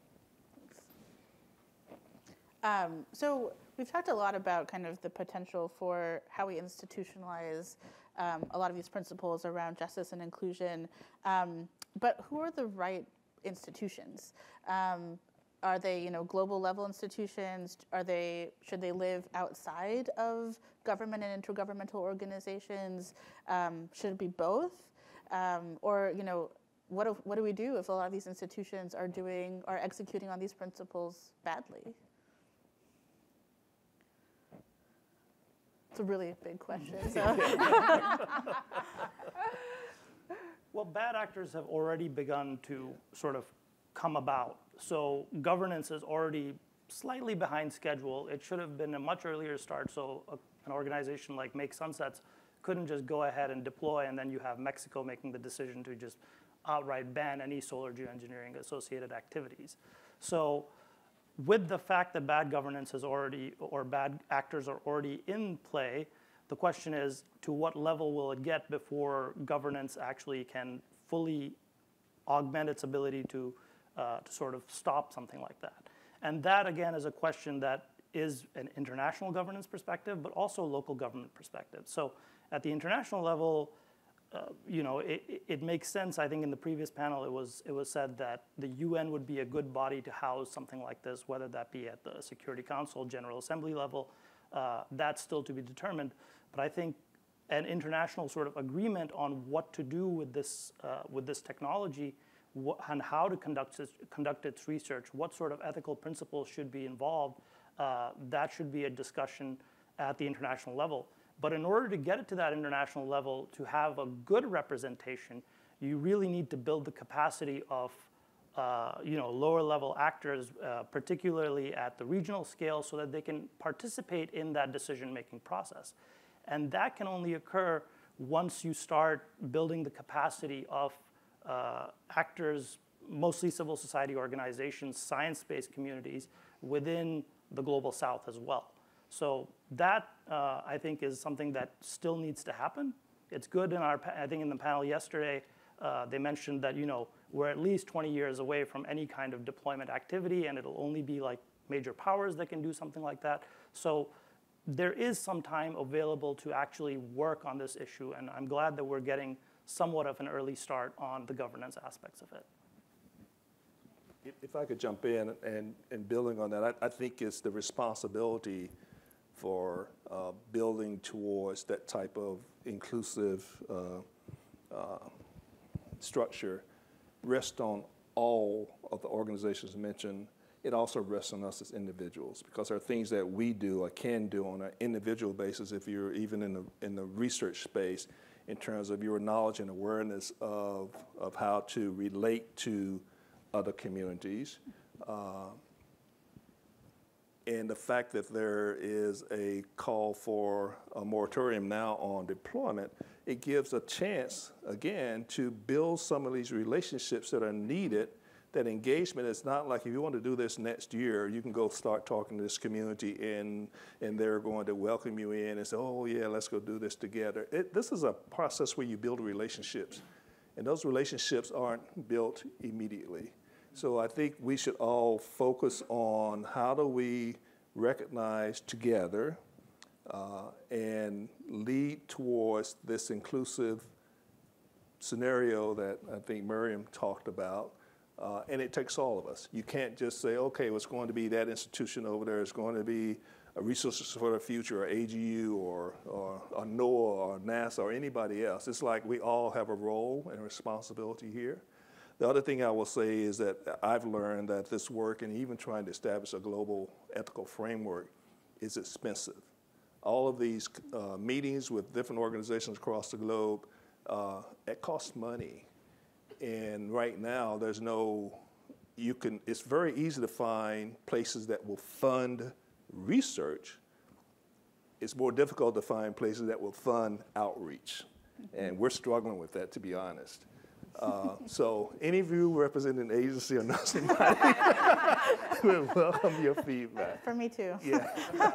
Um, so we've talked a lot about kind of the potential for how we institutionalize um, a lot of these principles around justice and inclusion. Um, but who are the right institutions? Um, are they, you know, global level institutions? Are they, should they live outside of government and intergovernmental organizations? Um, should it be both? Um, or, you know, what do, what do we do if a lot of these institutions are doing, are executing on these principles badly? It's a really big question. So. Well, bad actors have already begun to sort of come about. So governance is already slightly behind schedule. It should have been a much earlier start. So a, an organization like Make Sunsets couldn't just go ahead and deploy, and then you have Mexico making the decision to just outright ban any solar geoengineering associated activities. So with the fact that bad governance is already, or bad actors are already in play, the question is, to what level will it get before governance actually can fully augment its ability to, uh, to sort of stop something like that? And that, again, is a question that is an international governance perspective, but also local government perspective. So at the international level, Uh, you know, it, it makes sense. I think in the previous panel, it was it was said that the U N would be a good body to house something like this, whether that be at the Security Council, General Assembly level. Uh, that's still to be determined. But I think an international sort of agreement on what to do with this uh, with this technology wh and how to conduct its, conduct its research, what sort of ethical principles should be involved, uh, that should be a discussion at the international level. But in order to get it to that international level, to have a good representation, you really need to build the capacity of uh, you know, lower level actors, uh, particularly at the regional scale, so that they can participate in that decision-making process. And that can only occur once you start building the capacity of uh, actors, mostly civil society organizations, science-based communities within the global south as well. So that, uh, I think, is something that still needs to happen. It's good in our, I think in the panel yesterday, uh, they mentioned that, you know, we're at least twenty years away from any kind of deployment activity, and it'll only be like major powers that can do something like that. So there is some time available to actually work on this issue, and I'm glad that we're getting somewhat of an early start on the governance aspects of it. If I could jump in, and, and building on that, I, I think it's the responsibility for uh, building towards that type of inclusive uh, uh, structure rests on all of the organizations mentioned. It also rests on us as individuals, because there are things that we do or can do on an individual basis if you're even in the, in the research space, in terms of your knowledge and awareness of, of how to relate to other communities. Uh, And the fact that there is a call for a moratorium now on deployment, it gives a chance, again, to build some of these relationships that are needed. That engagement is not like, if you want to do this next year, you can go start talking to this community and, and they're going to welcome you in and say, oh yeah, let's go do this together. It, this is a process where you build relationships. And those relationships aren't built immediately. So I think we should all focus on how do we recognize together uh, and lead towards this inclusive scenario that I think Miriam talked about. Uh, and it takes all of us. You can't just say, okay, well, it's going to be that institution over there. It's going to be a Resources for the Future, or A G U, or, or, or NOAA, or NASA, or anybody else. It's like we all have a role and a responsibility here. The other thing I will say is that I've learned that this work, and even trying to establish a global ethical framework, is expensive. All of these uh, meetings with different organizations across the globe, uh, it costs money. And right now, there's no you can, it's very easy to find places that will fund research. It's more difficult to find places that will fund outreach. Mm-hmm. And we're struggling with that, to be honest. Uh, so any of you representing an agency or know somebody, we welcome your feedback. For me too. Yeah.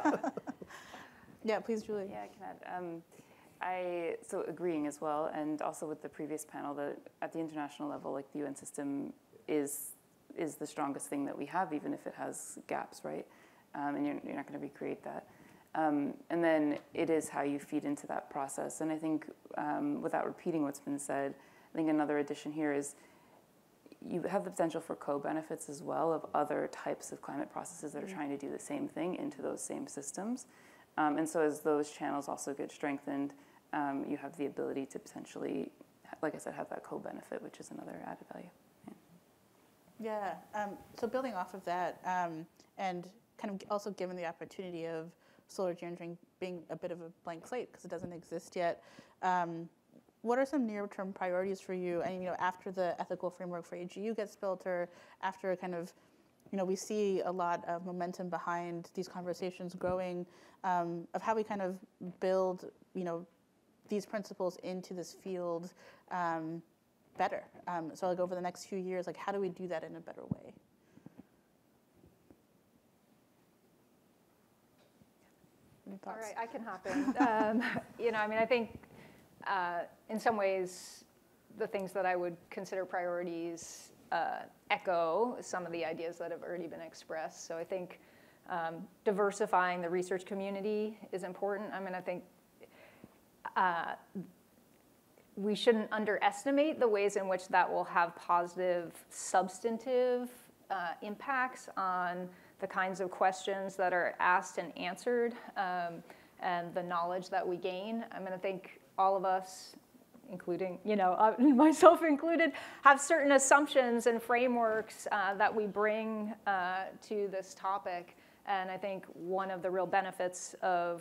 Yeah, please, Julie. Yeah, I can add. Um, I, so agreeing as well, and also with the previous panel, that at the international level, like the U N system is is the strongest thing that we have, even if it has gaps, right? Um, and you're, you're not going to recreate that. Um, and then it is how you feed into that process. And I think, um, without repeating what's been said, I think another addition here is you have the potential for co-benefits as well of other types of climate processes that are trying to do the same thing into those same systems. Um, and so as those channels also get strengthened, um, you have the ability to potentially, like I said, have that co-benefit, which is another added value. Yeah, um, so building off of that, um, and kind of also given the opportunity of solar geoengineering being a bit of a blank slate because it doesn't exist yet, um, what are some near-term priorities for you? And, you know, after the ethical framework for A G U gets built, or after kind of, you know, we see a lot of momentum behind these conversations growing, um, of how we kind of build, you know, these principles into this field, um, better. Um, so like over the next few years, like how do we do that in a better way? Any thoughts? All right, I can hop in. um, you know, I mean, I think uh, in some ways, the things that I would consider priorities uh, echo some of the ideas that have already been expressed. So I think um, diversifying the research community is important. I mean, I think uh, we shouldn't underestimate the ways in which that will have positive, substantive uh, impacts on the kinds of questions that are asked and answered, um, and the knowledge that we gain. I mean, I think all of us, including, you know, uh, myself included, have certain assumptions and frameworks uh, that we bring uh, to this topic. And I think one of the real benefits of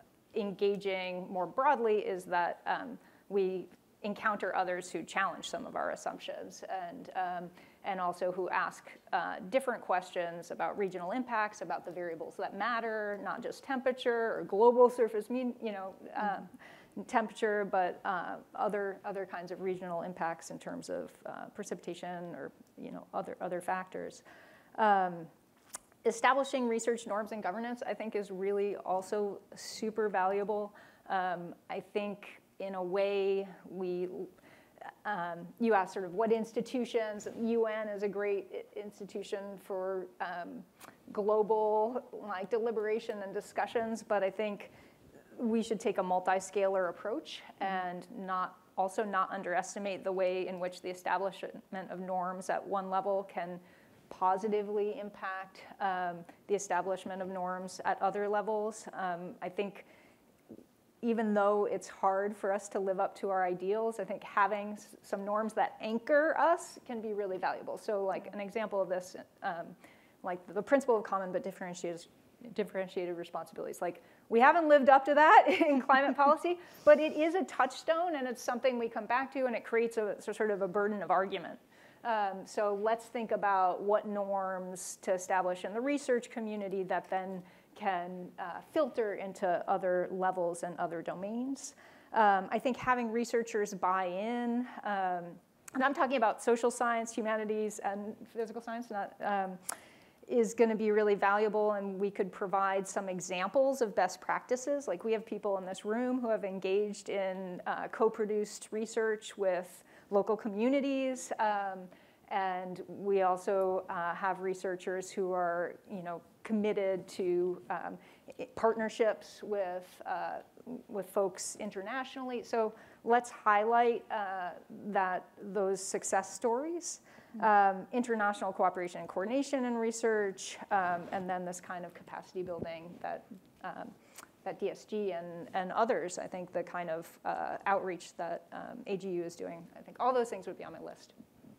engaging more broadly is that um, we encounter others who challenge some of our assumptions, and um, and also who ask uh, different questions about regional impacts, about the variables that matter, not just temperature or global surface mean, you know, uh, temperature, but uh, other other kinds of regional impacts in terms of uh, precipitation or, you know, other other factors. Um, establishing research norms and governance, I think, is really also super valuable. Um, I think, in a way, we, um, you asked sort of what institutions, U N is a great institution for um, global like deliberation and discussions, but I think we should take a multi-scalar approach and not also not underestimate the way in which the establishment of norms at one level can positively impact um, the establishment of norms at other levels. Um, I think even though it's hard for us to live up to our ideals, I think having some norms that anchor us can be really valuable. So like an example of this, um, like the principle of common but differentiated, differentiated responsibilities. Like we haven't lived up to that in climate policy, but it is a touchstone and it's something we come back to, and it creates a, a sort of a burden of argument. Um, so let's think about what norms to establish in the research community that then can uh, filter into other levels and other domains. Um, I think having researchers buy in, um, and I'm talking about social science, humanities, and physical science, not, um, is going to be really valuable, and we could provide some examples of best practices. Like we have people in this room who have engaged in uh, co-produced research with local communities, um, and we also uh, have researchers who are, you know, committed to um, partnerships with uh, with folks internationally. So let's highlight uh, that those success stories, um, international cooperation and coordination in research, um, and then this kind of capacity building that um, that D S G and and others. I think the kind of uh, outreach that um, A G U is doing. I think all those things would be on my list.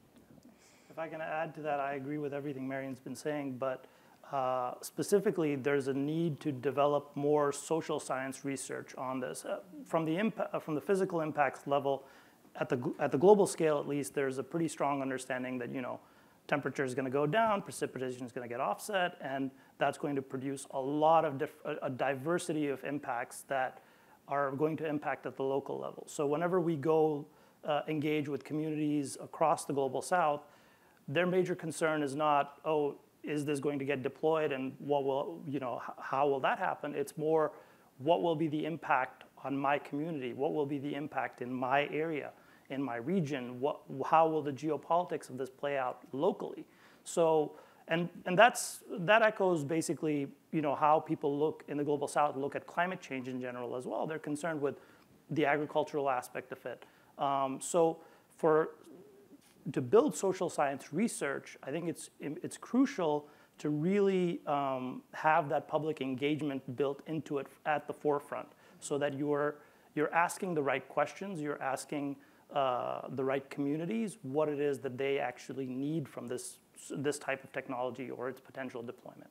If I can add to that, I agree with everything Marion's been saying, but uh, specifically, there's a need to develop more social science research on this. Uh, from the impact, uh, from the physical impacts level, at the at the global scale at least, there's a pretty strong understanding that, you know, temperature is going to go down, precipitation is going to get offset, and that's going to produce a lot of diff- a, a diversity of impacts that are going to impact at the local level. So whenever we go uh, engage with communities across the global south, their major concern is not, oh, is this going to get deployed and what will, you know, how will that happen? It's more, what will be the impact on my community? What will be the impact in my area, in my region? What, how will the geopolitics of this play out locally? So, and, and that's, that echoes basically, you know, how people look in the global south, look at climate change in general as well. They're concerned with the agricultural aspect of it. Um, so for, to build social science research, I think it's, it's crucial to really um, have that public engagement built into it at the forefront, so that you're, you're asking the right questions, you're asking uh, the right communities what it is that they actually need from this, this type of technology or its potential deployment.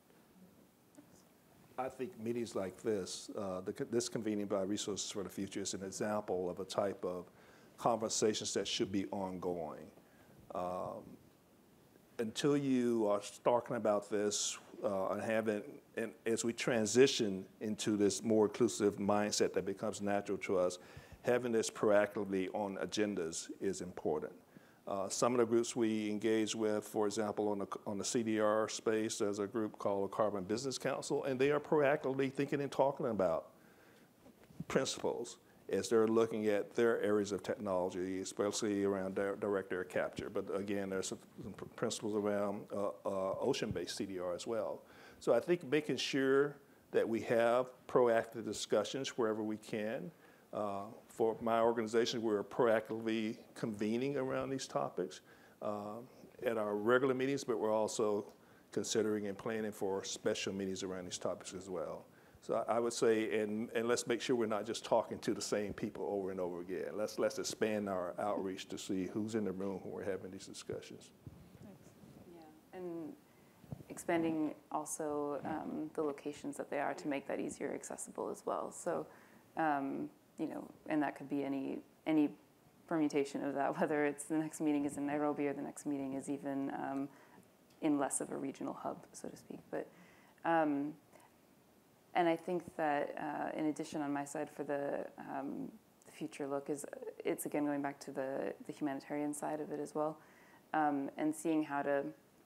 I think meetings like this, uh, the, this convening by Resources for the Future is an example of a type of conversations that should be ongoing. Um, until you are talking about this uh, and having, and as we transition into this more inclusive mindset that becomes natural to us, having this proactively on agendas is important. Uh, some of the groups we engage with, for example, on the, on the C D R space, there's a group called the Carbon Business Council, and they are proactively thinking and talking about principles as they're looking at their areas of technology, especially around di direct air capture. But again, there's some principles around uh, uh, ocean-based C D R as well. So I think making sure that we have proactive discussions wherever we can. Uh, for my organization, we're proactively convening around these topics uh, at our regular meetings, but we're also considering and planning for special meetings around these topics as well. So I would say, and, and let's make sure we're not just talking to the same people over and over again. Let's, let's expand our outreach to see who's in the room when we're having these discussions. Yeah, and expanding also um, the locations that they are to make that easier accessible as well. So, um, you know, and that could be any, any permutation of that, whether it's the next meeting is in Nairobi or the next meeting is even um, in less of a regional hub, so to speak. But. Um, And I think that uh, in addition on my side for the, um, the future look is, it's again going back to the, the humanitarian side of it as well, um, and seeing how to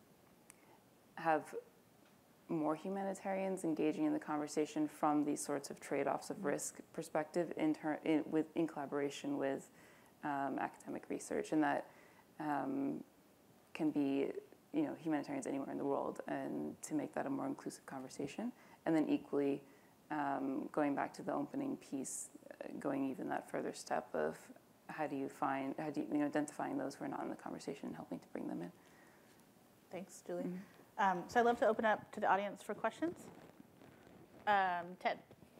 have more humanitarians engaging in the conversation from these sorts of trade-offs of risk perspective in, ter in, with, in collaboration with um, academic research, and that um, can be, you know, humanitarians anywhere in the world, and to make that a more inclusive conversation. And then equally, um, going back to the opening piece, uh, going even that further step of how do you find, how do you, you know, identifying those who are not in the conversation and helping to bring them in. Thanks, Julie. Mm-hmm. um, so I'd love to open up to the audience for questions. Um, Ted.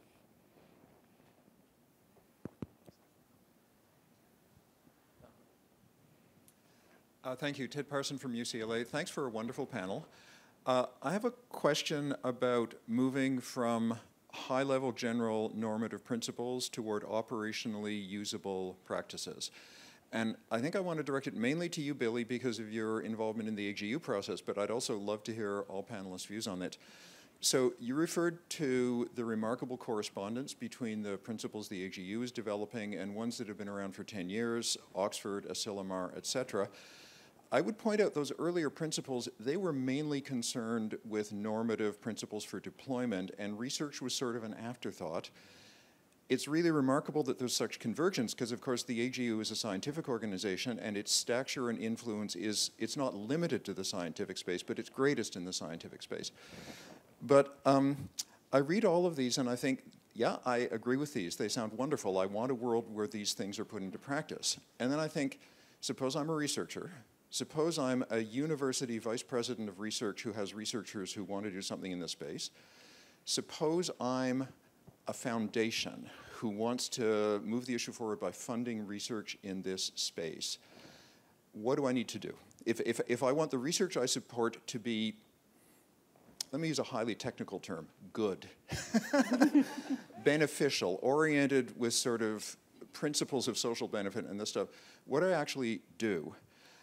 Uh, thank you, Ted Parson from U C L A. Thanks for a wonderful panel. Uh, I have a question about moving from high-level general normative principles toward operationally usable practices. And I think I want to direct it mainly to you, Billy, because of your involvement in the A G U process, but I'd also love to hear all panelists' views on it. So you referred to the remarkable correspondence between the principles the A G U is developing and ones that have been around for ten years, Oxford, Asilomar, et cetera. I would point out those earlier principles, they were mainly concerned with normative principles for deployment, and research was sort of an afterthought. It's really remarkable that there's such convergence, because of course the A G U is a scientific organization, and its stature and influence is, it's not limited to the scientific space, but it's greatest in the scientific space. But um, I read all of these and I think, yeah, I agree with these. They sound wonderful. I want a world where these things are put into practice. And then I think, suppose I'm a researcher. Suppose I'm a university vice president of research who has researchers who want to do something in this space. Suppose I'm a foundation who wants to move the issue forward by funding research in this space. What do I need to do? If, if, if I want the research I support to be, let me use a highly technical term, good, beneficial, oriented with sort of principles of social benefit and this stuff, what do I actually do?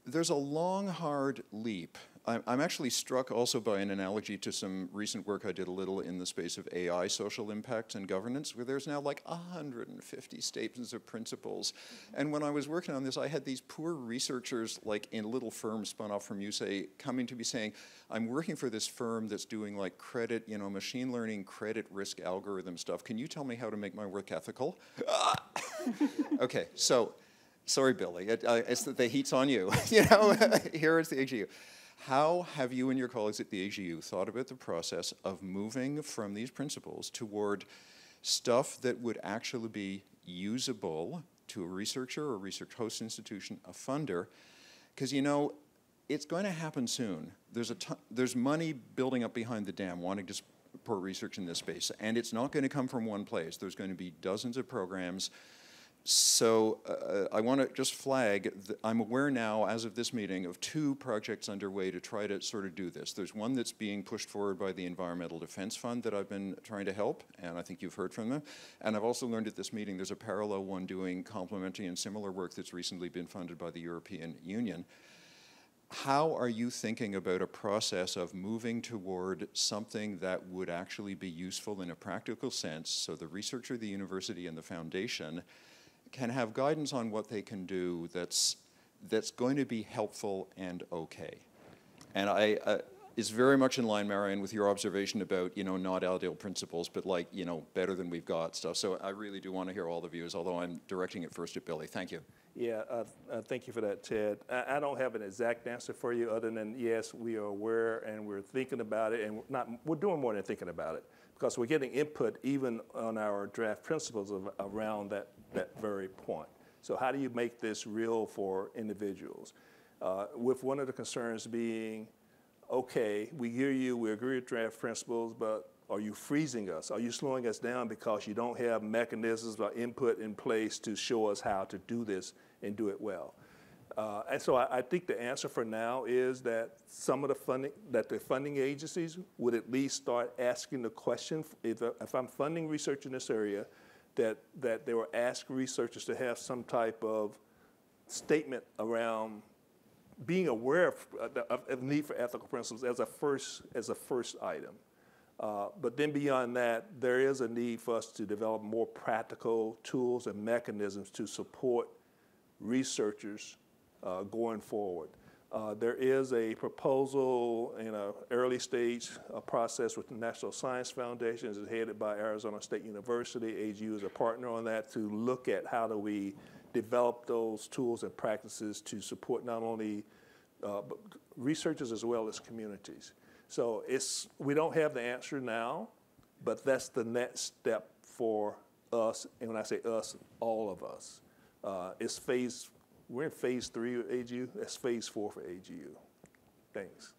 there's a long, hard leap. I'm, I'm actually struck also by an analogy to some recent work I did a little in the space of A I social impact and governance, where there's now like one hundred fifty statements of principles. And when I was working on this, I had these poor researchers, like in a little firm spun off from U S A, coming to me saying, I'm working for this firm that's doing like credit, you know, machine learning, credit risk algorithm stuff. Can you tell me how to make my work ethical? Okay, so. Sorry, Billy, it, uh, it's that the heat's on you. You know, here is the A G U. How have you and your colleagues at the A G U thought about the process of moving from these principles toward stuff that would actually be usable to a researcher or a research host institution, a funder? Because, you know, it's going to happen soon. There's, a ton, there's money building up behind the dam wanting to support research in this space, and it's not going to come from one place. There's going to be dozens of programs. So uh, I want to just flag, that I'm aware now, as of this meeting, of two projects underway to try to sort of do this. There's one that's being pushed forward by the Environmental Defense Fund that I've been trying to help, and I think you've heard from them. And I've also learned at this meeting there's a parallel one doing complementary and similar work that's recently been funded by the European Union. How are you thinking about a process of moving toward something that would actually be useful in a practical sense, so the researcher, the university, and the foundation can have guidance on what they can do that's, that's going to be helpful and okay? And I, uh, it's very much in line, Marion, with your observation about, you know, not ideal principles, but like, you know, better than we've got stuff. So I really do want to hear all the views, although I'm directing it first at Billy. Thank you. Yeah, uh, uh, thank you for that, Ted. I, I don't have an exact answer for you other than, yes, we are aware and we're thinking about it, and we're, not, we're doing more than thinking about it, because we're getting input even on our draft principles of, around that, that very point. So how do you make this real for individuals? Uh, with one of the concerns being, okay, we hear you, we agree with draft principles, but are you freezing us? Are you slowing us down because you don't have mechanisms or input in place to show us how to do this and do it well? Uh, and so I, I think the answer for now is that some of the funding, that the funding agencies would at least start asking the question, if, if I'm funding research in this area, that, that they will ask researchers to have some type of statement around being aware of, of, of the need for ethical principles as a first, as a first item. Uh, but then beyond that, there is a need for us to develop more practical tools and mechanisms to support researchers uh, going forward. Uh, there is a proposal in an early stage uh, process with the National Science Foundation. It's headed by Arizona State University. A G U is a partner on that to look at how do we develop those tools and practices to support not only uh, researchers as well as communities. So it's, we don't have the answer now, but that's the next step for us, and when I say us, all of us. Uh, it's phase, we're in phase three with A G U, that's phase four for A G U. Thanks.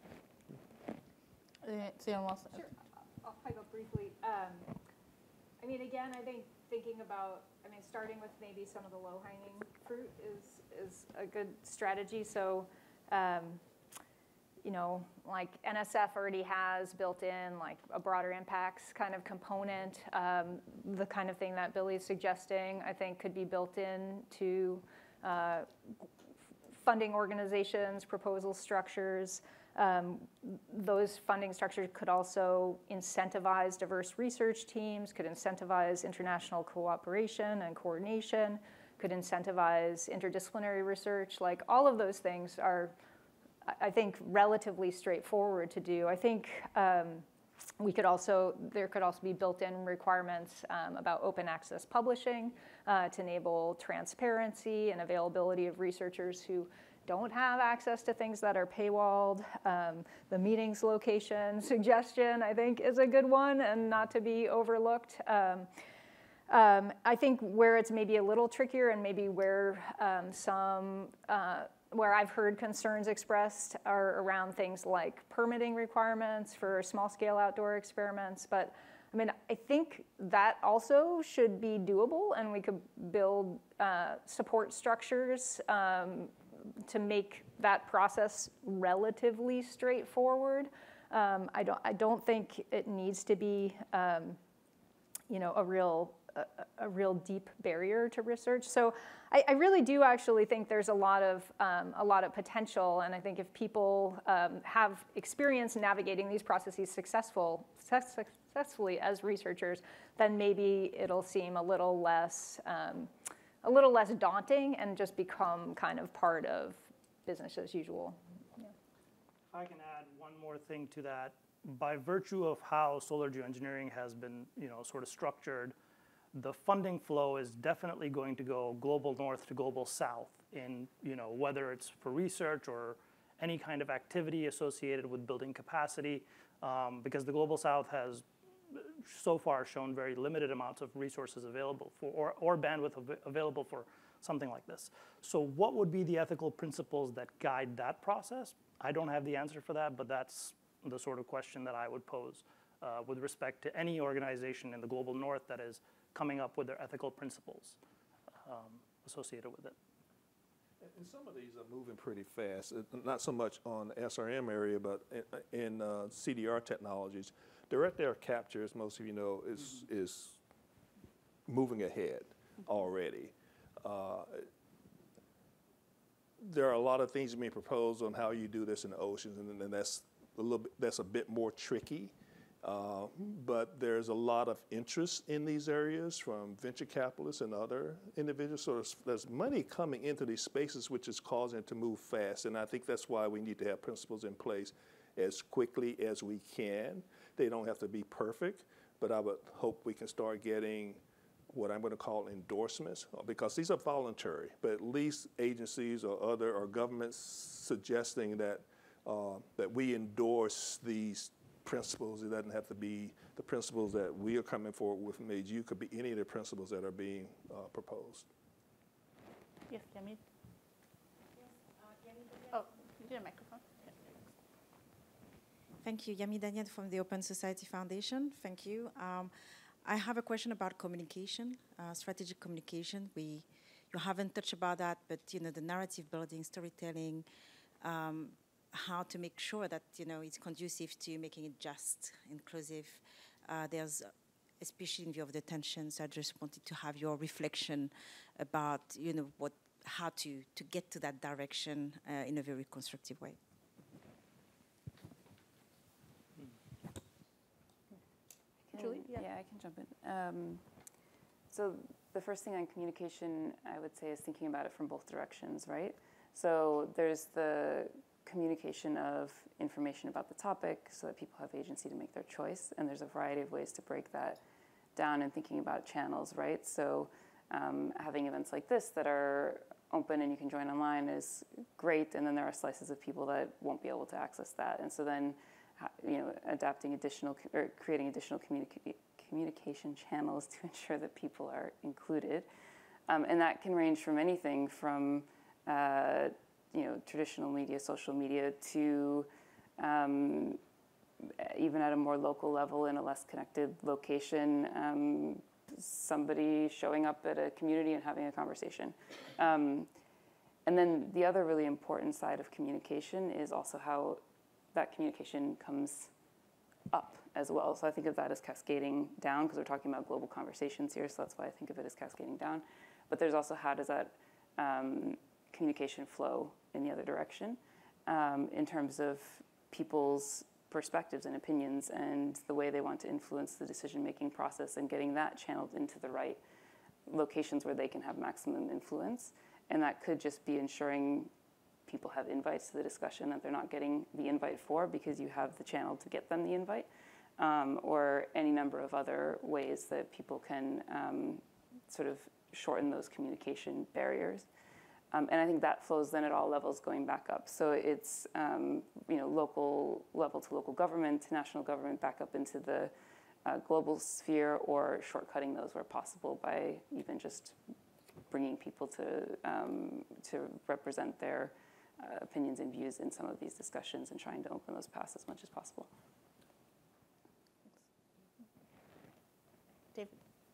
Uh, Sure, I'll pipe up briefly. Um, I mean, again, I think thinking about, I mean, starting with maybe some of the low-hanging fruit is, is a good strategy. So, um, you know, like N S F already has built in like a broader impacts kind of component. Um, the kind of thing that Billy's suggesting, I think, could be built in to uh, funding organizations, proposal structures. Um, those funding structures could also incentivize diverse research teams, could incentivize international cooperation and coordination, could incentivize interdisciplinary research. Like all of those things are, I think, relatively straightforward to do. I think um, we could also, there could also be built-in requirements um, about open access publishing uh, to enable transparency and availability of researchers who don't have access to things that are paywalled. Um, the meetings location suggestion, I think, is a good one and not to be overlooked. Um, um, I think where it's maybe a little trickier and maybe where um, some, uh, where I've heard concerns expressed are around things like permitting requirements for small-scale outdoor experiments. But I mean, I think that also should be doable, and we could build uh, support structures um, to make that process relatively straightforward. Um, I don't. I don't think it needs to be, um, you know, a real a, a real deep barrier to research. So I, I really do actually think there's a lot of um, a lot of potential, and I think if people um, have experience navigating these processes successful, success, successfully as researchers, then maybe it'll seem a little less um, a little less daunting and just become kind of part of business as usual. Yeah. I can add one more thing to that. By virtue of how solar geoengineering has been, you know, sort of structured, the funding flow is definitely going to go global north to global south in, you know, whether it's for research or any kind of activity associated with building capacity, um, because the global south has so far shown very limited amounts of resources available for, or, or bandwidth av available for something like this. So what would be the ethical principles that guide that process? I don't have the answer for that, but that's the sort of question that I would pose uh, with respect to any organization in the global north that is coming up with their ethical principles um, associated with it. And some of these are moving pretty fast, uh, not so much on the S R M area, but in, in uh, C D R technologies. Direct air capture, as most of you know, is, mm-hmm. is moving ahead already. Uh, there are a lot of things being proposed on how you do this in the oceans, and, and that's a little bit, that's a bit more tricky. Uh, but there's a lot of interest in these areas from venture capitalists and other individuals. So there's, there's money coming into these spaces, which is causing it to move fast. And I think that's why we need to have principles in place as quickly as we can. They don't have to be perfect, but I would hope we can start getting what I'm going to call endorsements, because these are voluntary, but at least agencies or other or governments suggesting that uh, that we endorse these principles. It doesn't have to be the principles that we are coming forward with from A G U. It could be any of the principles that are being uh, proposed. Yes, Yami. Oh, you need a microphone. Thank you. Yami Daniel from the Open Society Foundation. Thank you. Um, I have a question about communication, uh, strategic communication. We, you haven't touched about that, but you know, the narrative building, storytelling, um, how to make sure that you know it's conducive to making it just, inclusive. Uh, there's, especially in view of the tension. So I just wanted to have your reflection about you know what, how to to get to that direction uh, in a very constructive way. Julie? Yeah. yeah, I can jump in. Um, so the first thing on communication, I would say, is thinking about it from both directions, right? So there's the communication of information about the topic so that people have agency to make their choice, and there's a variety of ways to break that down and thinking about channels, right? So um, having events like this that are open and you can join online is great, and then there are slices of people that won't be able to access that, and so then you know, adapting additional or creating additional communica communication channels to ensure that people are included, um, and that can range from anything from uh, you know traditional media, social media, to um, even at a more local level in a less connected location, um, somebody showing up at a community and having a conversation. Um, and then the other really important side of communication is also how that communication comes up as well. So I think of that as cascading down, because we're talking about global conversations here, so that's why I think of it as cascading down. But there's also how does that um, communication flow in the other direction um, in terms of people's perspectives and opinions and the way they want to influence the decision-making process, and getting that channeled into the right locations where they can have maximum influence. And that could just be ensuring people have invites to the discussion that they're not getting the invite for because you have the channel to get them the invite, um, or any number of other ways that people can um, sort of shorten those communication barriers. Um, and I think that flows then at all levels going back up. So it's um, you know local level to local government, national government, back up into the uh, global sphere, or shortcutting those where possible by even just bringing people to um, to represent their uh, opinions and views in some of these discussions, and trying to open those paths as much as possible. David.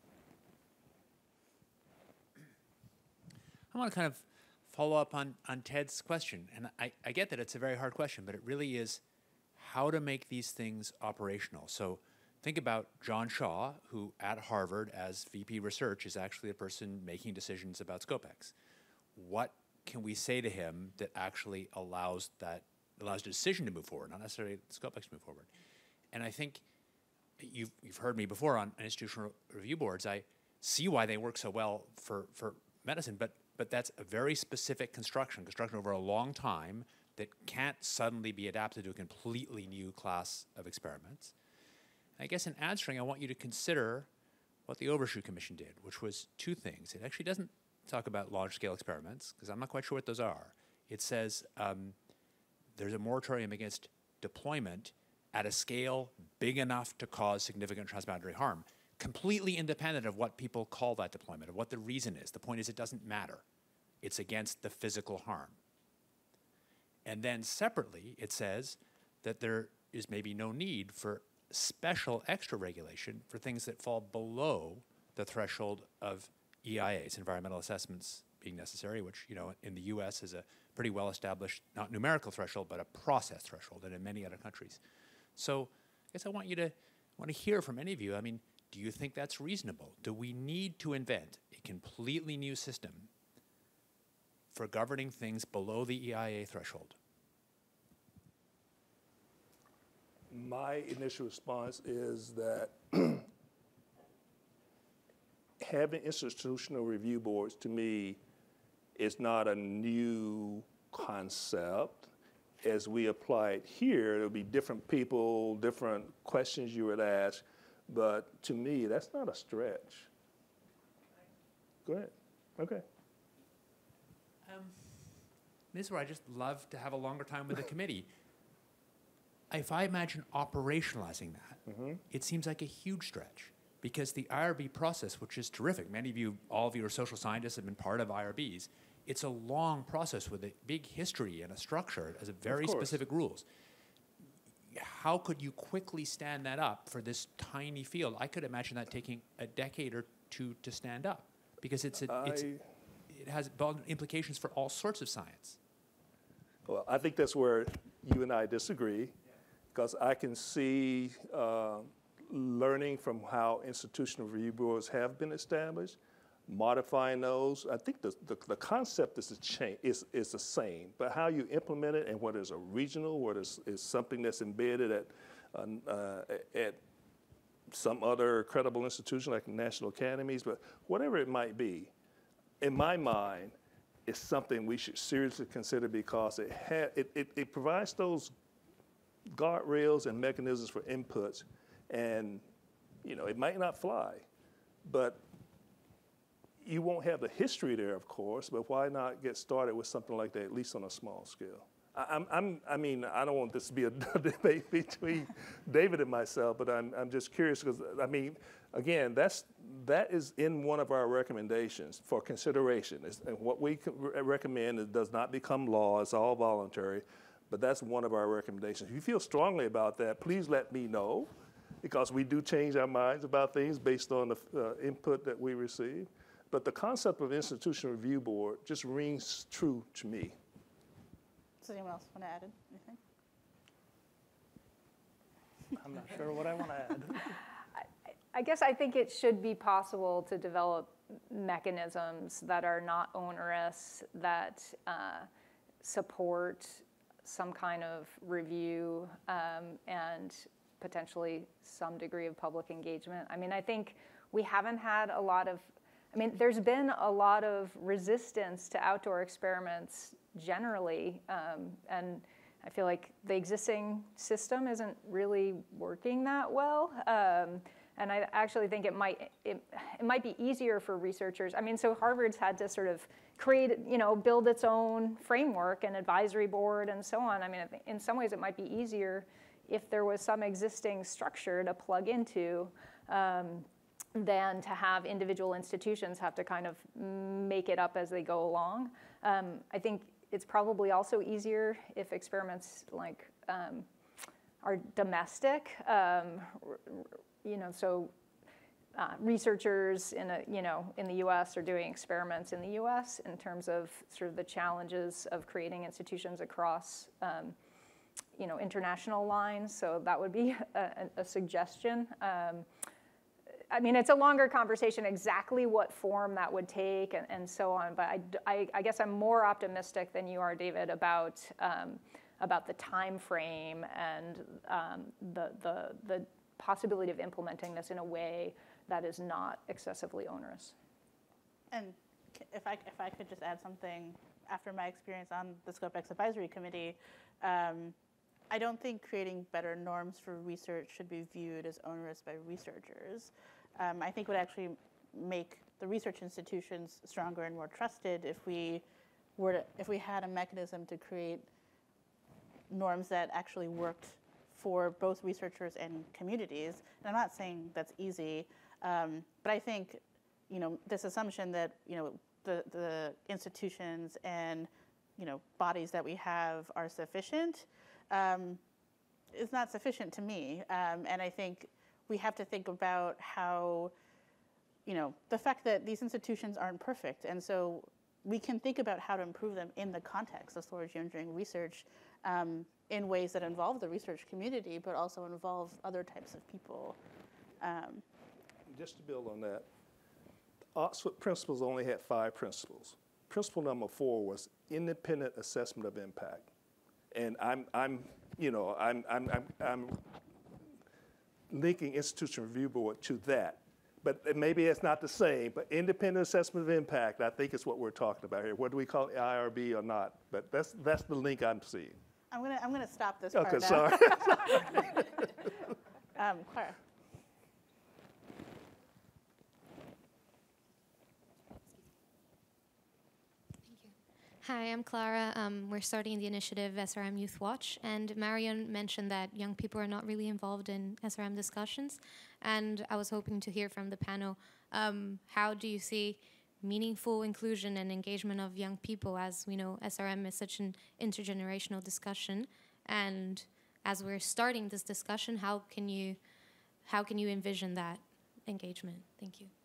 I want to kind of follow up on, on Ted's question. And I, I get that it's a very hard question, but it really is how to make these things operational. So think about John Shaw, who at Harvard as V P Research is actually the person making decisions about ScopeX. What can we say to him that actually allows that allows the decision to move forward, not necessarily ScopeX to move forward? And I think you've, you've heard me before on institutional review boards. I see why they work so well for, for medicine, but, but that's a very specific construction, construction over a long time that can't suddenly be adapted to a completely new class of experiments. I guess in answering, I want you to consider what the Overshoot Commission did, which was two things. It actually doesn't talk about large-scale experiments, because I'm not quite sure what those are. It says um, there's a moratorium against deployment at a scale big enough to cause significant transboundary harm, completely independent of what people call that deployment, of what the reason is. The point is it doesn't matter. It's against the physical harm. And then separately, it says that there is maybe no need for special extra regulation for things that fall below the threshold of E I As, environmental assessments being necessary, which, you know, in the U S is a pretty well-established, not numerical threshold, but a process threshold, and in many other countries. So I guess I want you to, want to hear from any of you. I mean, do you think that's reasonable? Do we need to invent a completely new system for governing things below the E I A threshold? My initial response is that having institutional review boards, to me, is not a new concept. As we apply it here, there'll be different people, different questions you would ask, but to me, that's not a stretch. Go ahead. Okay. Um, this is where I just love to have a longer time with the committee. If I imagine operationalizing that, mm-hmm. it seems like a huge stretch, because the I R B process, which is terrific, many of you, all of you are social scientists, have been part of I R Bs. It's a long process with a big history and a structure, as a very specific rules. How could you quickly stand that up for this tiny field? I could imagine that taking a decade or two to stand up, because it's, a, I, it's it has implications for all sorts of science. Well, I think that's where you and I disagree, because I can see uh, learning from how institutional review boards have been established, modifying those. I think the, the, the concept is, a change, is, is the same, but how you implement it and whether it's a regional, whether it's, it's something that's embedded at, uh, uh, at some other credible institution like national academies, but whatever it might be, in my mind, it's something we should seriously consider, because it, ha it, it, it provides those guardrails and mechanisms for inputs, and you know, it might not fly, but you won't have the history there, of course, but why not get started with something like that, at least on a small scale? I, I'm, I'm, I mean, I don't want this to be a debate between David and myself, but I'm, I'm just curious, because, I mean, again, that's, that is in one of our recommendations for consideration. It's, and what we recommend, it does not become law, it's all voluntary, but that's one of our recommendations. If you feel strongly about that, please let me know, because we do change our minds about things based on the uh, input that we receive. But the concept of institutional review board just rings true to me. Does anyone else want to add anything? I'm not sure what I want to add. I, I guess I think it should be possible to develop mechanisms that are not onerous, that uh, support some kind of review um, and potentially some degree of public engagement. I mean, I think we haven't had a lot of, I mean, there's been a lot of resistance to outdoor experiments generally, um, and I feel like the existing system isn't really working that well. Um, and I actually think it might it, it might be easier for researchers. I mean, so Harvard's had to sort of create, you know, build its own framework and advisory board and so on. I mean, in some ways, it might be easier if there was some existing structure to plug into, um, than to have individual institutions have to kind of make it up as they go along. Um, I think it's probably also easier if experiments like um, are domestic. Um, you know, so uh, researchers in a you know in the U S are doing experiments in the U S in terms of sort of the challenges of creating institutions across um, you know, international lines. So that would be a, a suggestion. Um, I mean, it's a longer conversation exactly what form that would take and, and so on. But I, I, I guess I'm more optimistic than you are, David, about um, about the time frame and um, the, the the possibility of implementing this in a way that is not excessively onerous. And if I if I could just add something after my experience on the ScopeX Advisory Committee. Um, I don't think creating better norms for research should be viewed as onerous by researchers. Um, I think it would actually make the research institutions stronger and more trusted if we were to, if we had a mechanism to create norms that actually worked for both researchers and communities. And I'm not saying that's easy, um, but I think, you know, this assumption that, you know, the the institutions and, you know, bodies that we have are sufficient um, is not sufficient to me. Um, and I think we have to think about how, you know, the fact that these institutions aren't perfect. And so we can think about how to improve them in the context of solar geoengineering research um, in ways that involve the research community, but also involve other types of people. Um, Just to build on that, Oxford principles only had five principles. Principle number four was independent assessment of impact. And I'm, I'm you know, I'm, I'm, I'm, I'm linking Institutional Review Board to that. But maybe it's not the same, but independent assessment of impact, I think is what we're talking about here. Whether do we call it I R B or not? But that's, that's the link I'm seeing. I'm gonna, I'm gonna stop this Okay, part now. sorry. um, Clara. Hi, I'm Clara. Um, we're starting the initiative S R M Youth Watch, and Marion mentioned that young people are not really involved in S R M discussions, and I was hoping to hear from the panel, um, how do you see meaningful inclusion and engagement of young people, as we know S R M is such an intergenerational discussion, and as we're starting this discussion, how can you, how can you envision that engagement? Thank you.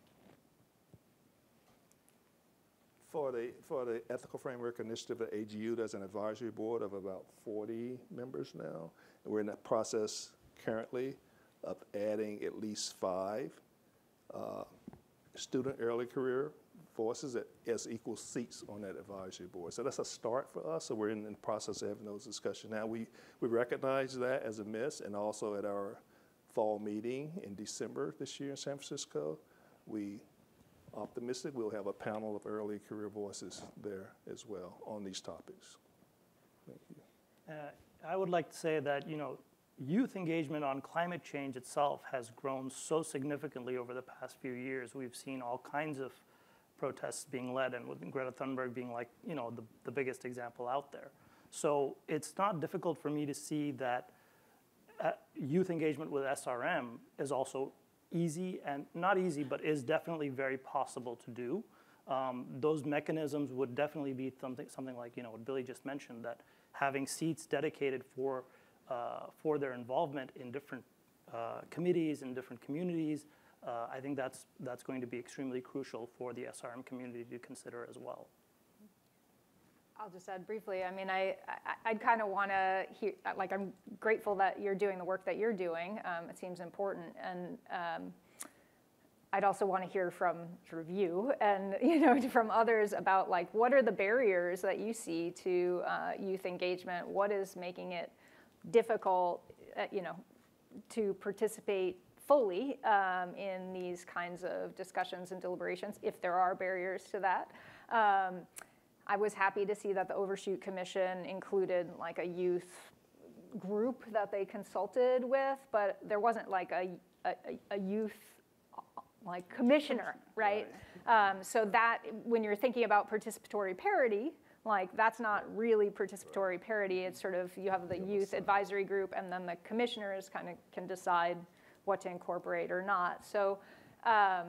For the, for the Ethical Framework Initiative at A G U, there's an advisory board of about forty members now. And we're in the process currently of adding at least five uh, student early career voices that, as equal seats on that advisory board. So that's a start for us. So we're in the process of having those discussions now. We, we recognize that as a miss, and also at our fall meeting in December this year in San Francisco, we optimistic we'll have a panel of early career voices there as well on these topics. Thank you. Uh, I would like to say that, you know, youth engagement on climate change itself has grown so significantly over the past few years. We've seen all kinds of protests being led, and with Greta Thunberg being like, you know, the, the biggest example out there. So it's not difficult for me to see that uh, youth engagement with S R M is also easy, and not easy, but is definitely very possible to do. Um, those mechanisms would definitely be something, something like, you know, what Billy just mentioned, that having seats dedicated for, uh, for their involvement in different uh, committees and different communities, uh, I think that's, that's going to be extremely crucial for the S R M community to consider as well. I'll just add briefly. I mean, I, I I'd kind of want to hear, like, I'm grateful that you're doing the work that you're doing. Um, it seems important, and um, I'd also want to hear from sort of you and, you know, from others about, like, what are the barriers that you see to uh, youth engagement? What is making it difficult, uh, you know, to participate fully um, in these kinds of discussions and deliberations, if there are barriers to that? Um, I was happy to see that the Overshoot Commission included like a youth group that they consulted with, but there wasn't like a, a, a youth like commissioner, right? right. Um, so that, when you're thinking about participatory parity, like that's not really participatory parity. It's sort of, you have the youth advisory group, and then the commissioners kind of can decide what to incorporate or not. So. Um,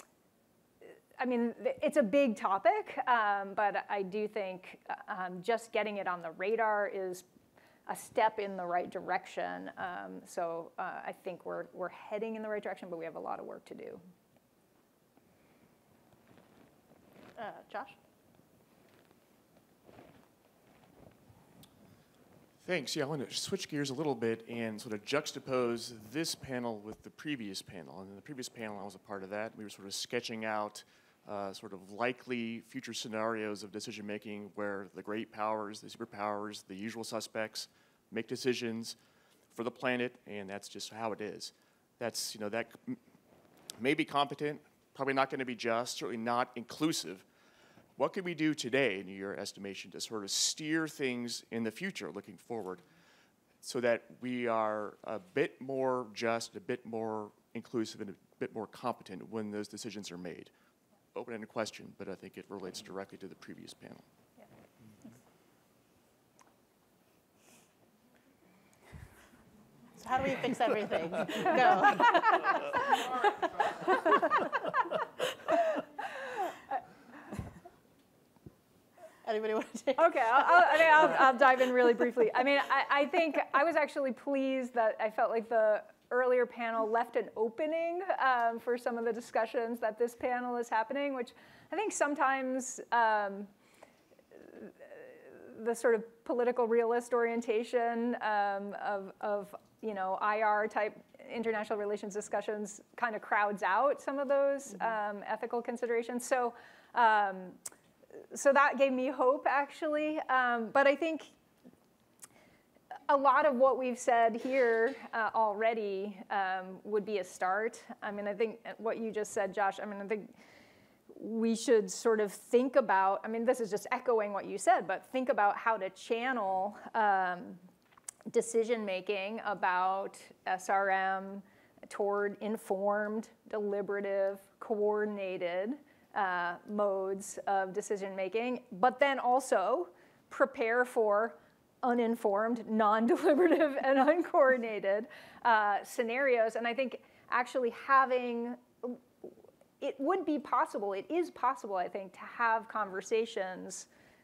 I mean, it's a big topic, um, but I do think um, just getting it on the radar is a step in the right direction. Um, so uh, I think we're, we're heading in the right direction, but we have a lot of work to do. Uh, Josh? Thanks. Yeah, I want to switch gears a little bit and sort of juxtapose this panel with the previous panel. And in the previous panel, I was a part of that. We were sort of sketching out uh, sort of likely future scenarios of decision making where the great powers, the superpowers, the usual suspects make decisions for the planet, and that's just how it is. That's, you know, that may be competent, probably not going to be just, certainly not inclusive. What could we do today, in your estimation, to sort of steer things in the future, looking forward, so that we are a bit more just, a bit more inclusive, and a bit more competent when those decisions are made? Open-ended question, but I think it relates directly to the previous panel. Yeah. So how do we fix everything? Go. Anybody want to take? Okay, I'll, I'll, I mean, I'll, I'll dive in really briefly. I mean, I, I think I was actually pleased that I felt like the earlier panel left an opening um, for some of the discussions that this panel is happening, which I think sometimes um, the sort of political realist orientation um, of, of, you know, I R type international relations discussions kind of crowds out some of those mm-hmm. um, ethical considerations. So. Um, So that gave me hope, actually. Um, but I think a lot of what we've said here uh, already um, would be a start. I mean, I think what you just said, Josh, I mean, I think we should sort of think about, I mean, this is just echoing what you said, but think about how to channel um, decision-making about S R M toward informed, deliberative, coordinated Uh, modes of decision-making, but then also prepare for uninformed, non-deliberative, and uncoordinated uh, scenarios. And I think actually having, it would be possible, it is possible, I think, to have conversations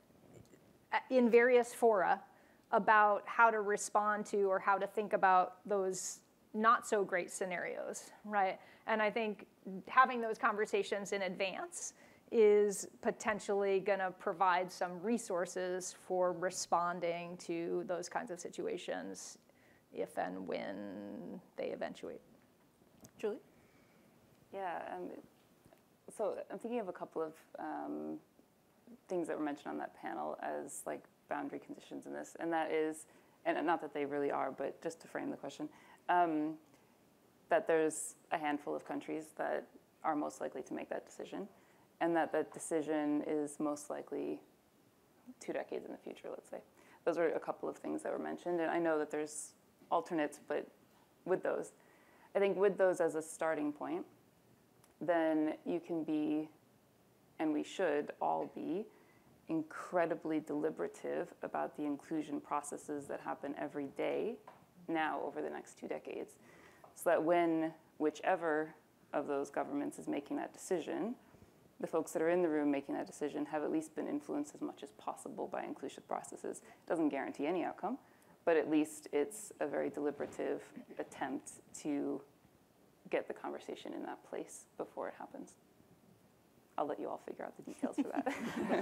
in various fora about how to respond to or how to think about those not so great scenarios, right? And I think having those conversations in advance is potentially going to provide some resources for responding to those kinds of situations if and when they eventuate. Julie? Yeah, um, so I'm thinking of a couple of um, things that were mentioned on that panel as like boundary conditions in this, and that is, and not that they really are, but just to frame the question, um, that there's a handful of countries that are most likely to make that decision, and that that decision is most likely two decades in the future, let's say. Those are a couple of things that were mentioned, and I know that there's alternates, but with those, I think with those as a starting point, then you can be, and we should all be, incredibly deliberative about the inclusion processes that happen every day now over the next two decades. So that when whichever of those governments is making that decision, the folks that are in the room making that decision have at least been influenced as much as possible by inclusive processes. It doesn't guarantee any outcome, but at least it's a very deliberative attempt to get the conversation in that place before it happens. I'll let you all figure out the details for that.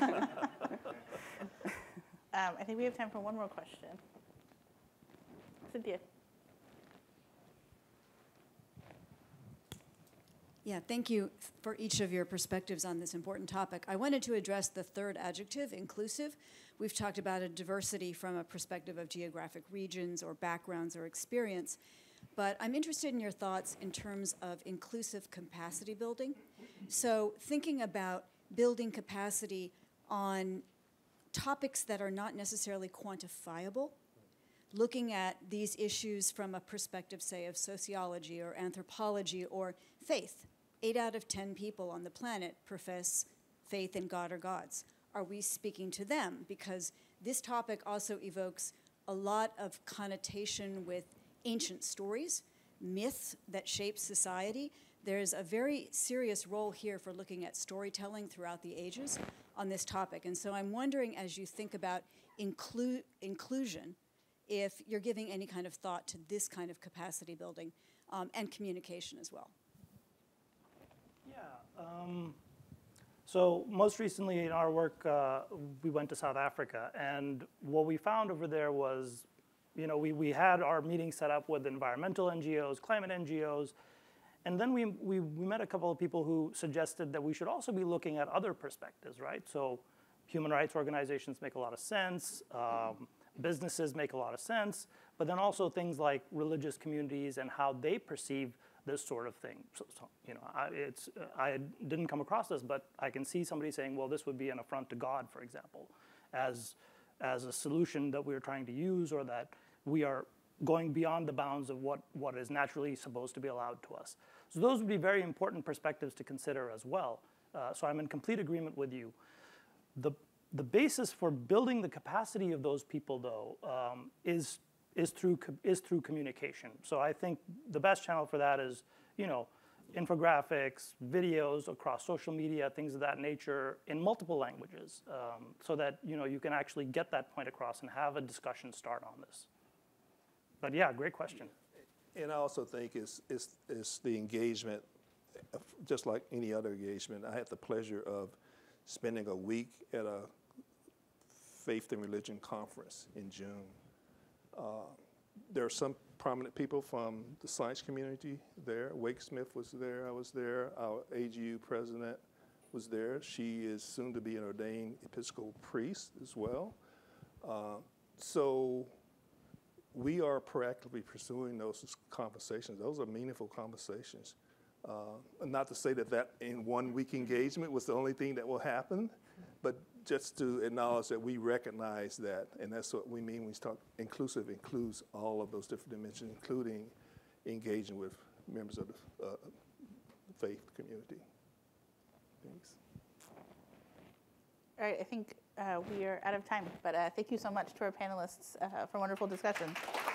um, I think we have time for one more question. Cynthia. Yeah, thank you for each of your perspectives on this important topic. I wanted to address the third adjective, inclusive. We've talked about a diversity from a perspective of geographic regions or backgrounds or experience, but I'm interested in your thoughts in terms of inclusive capacity building. So thinking about building capacity on topics that are not necessarily quantifiable, looking at these issues from a perspective, say, of sociology or anthropology or faith. Eight out of ten people on the planet profess faith in God or gods. Are we speaking to them? Because this topic also evokes a lot of connotation with ancient stories, myths that shape society. There's a very serious role here for looking at storytelling throughout the ages on this topic. And so I'm wondering, as you think about inclu- inclusion, if you're giving any kind of thought to this kind of capacity building um, and communication as well. Yeah. Um, so most recently in our work, uh, we went to South Africa, and what we found over there was you know, we, we had our meeting set up with environmental N G Os, climate N G Os, and then we, we, we met a couple of people who suggested that we should also be looking at other perspectives, right? So human rights organizations make a lot of sense, um, businesses make a lot of sense, but then also things like religious communities and how they perceive this sort of thing. So, so you know, I, it's, I didn't come across this, but I can see somebody saying, well, this would be an affront to God, for example, as, as a solution that we're trying to use, or that we are going beyond the bounds of what, what is naturally supposed to be allowed to us. So those would be very important perspectives to consider as well. Uh, so I'm in complete agreement with you. The, the basis for building the capacity of those people, though, um, is, is, through, is through communication. So I think the best channel for that is, you know, infographics, videos across social media, things of that nature in multiple languages, um, so that, you know, you can actually get that point across and have a discussion start on this. But yeah, great question. And I also think it's, it's, it's the engagement, just like any other engagement. I had the pleasure of spending a week at a faith and religion conference in June. Uh, there are some prominent people from the science community there. Wake Smith was there, I was there. Our A G U president was there. She is soon to be an ordained Episcopal priest as well. Uh, so we are proactively pursuing those conversations. Those are meaningful conversations. Uh, not to say that that in one week engagement was the only thing that will happen, but just to acknowledge that we recognize that, and that's what we mean when we talk inclusive includes all of those different dimensions, including engaging with members of the uh, faith community. Thanks. All right, I think uh, we are out of time, but uh, thank you so much to our panelists uh, for a wonderful discussion.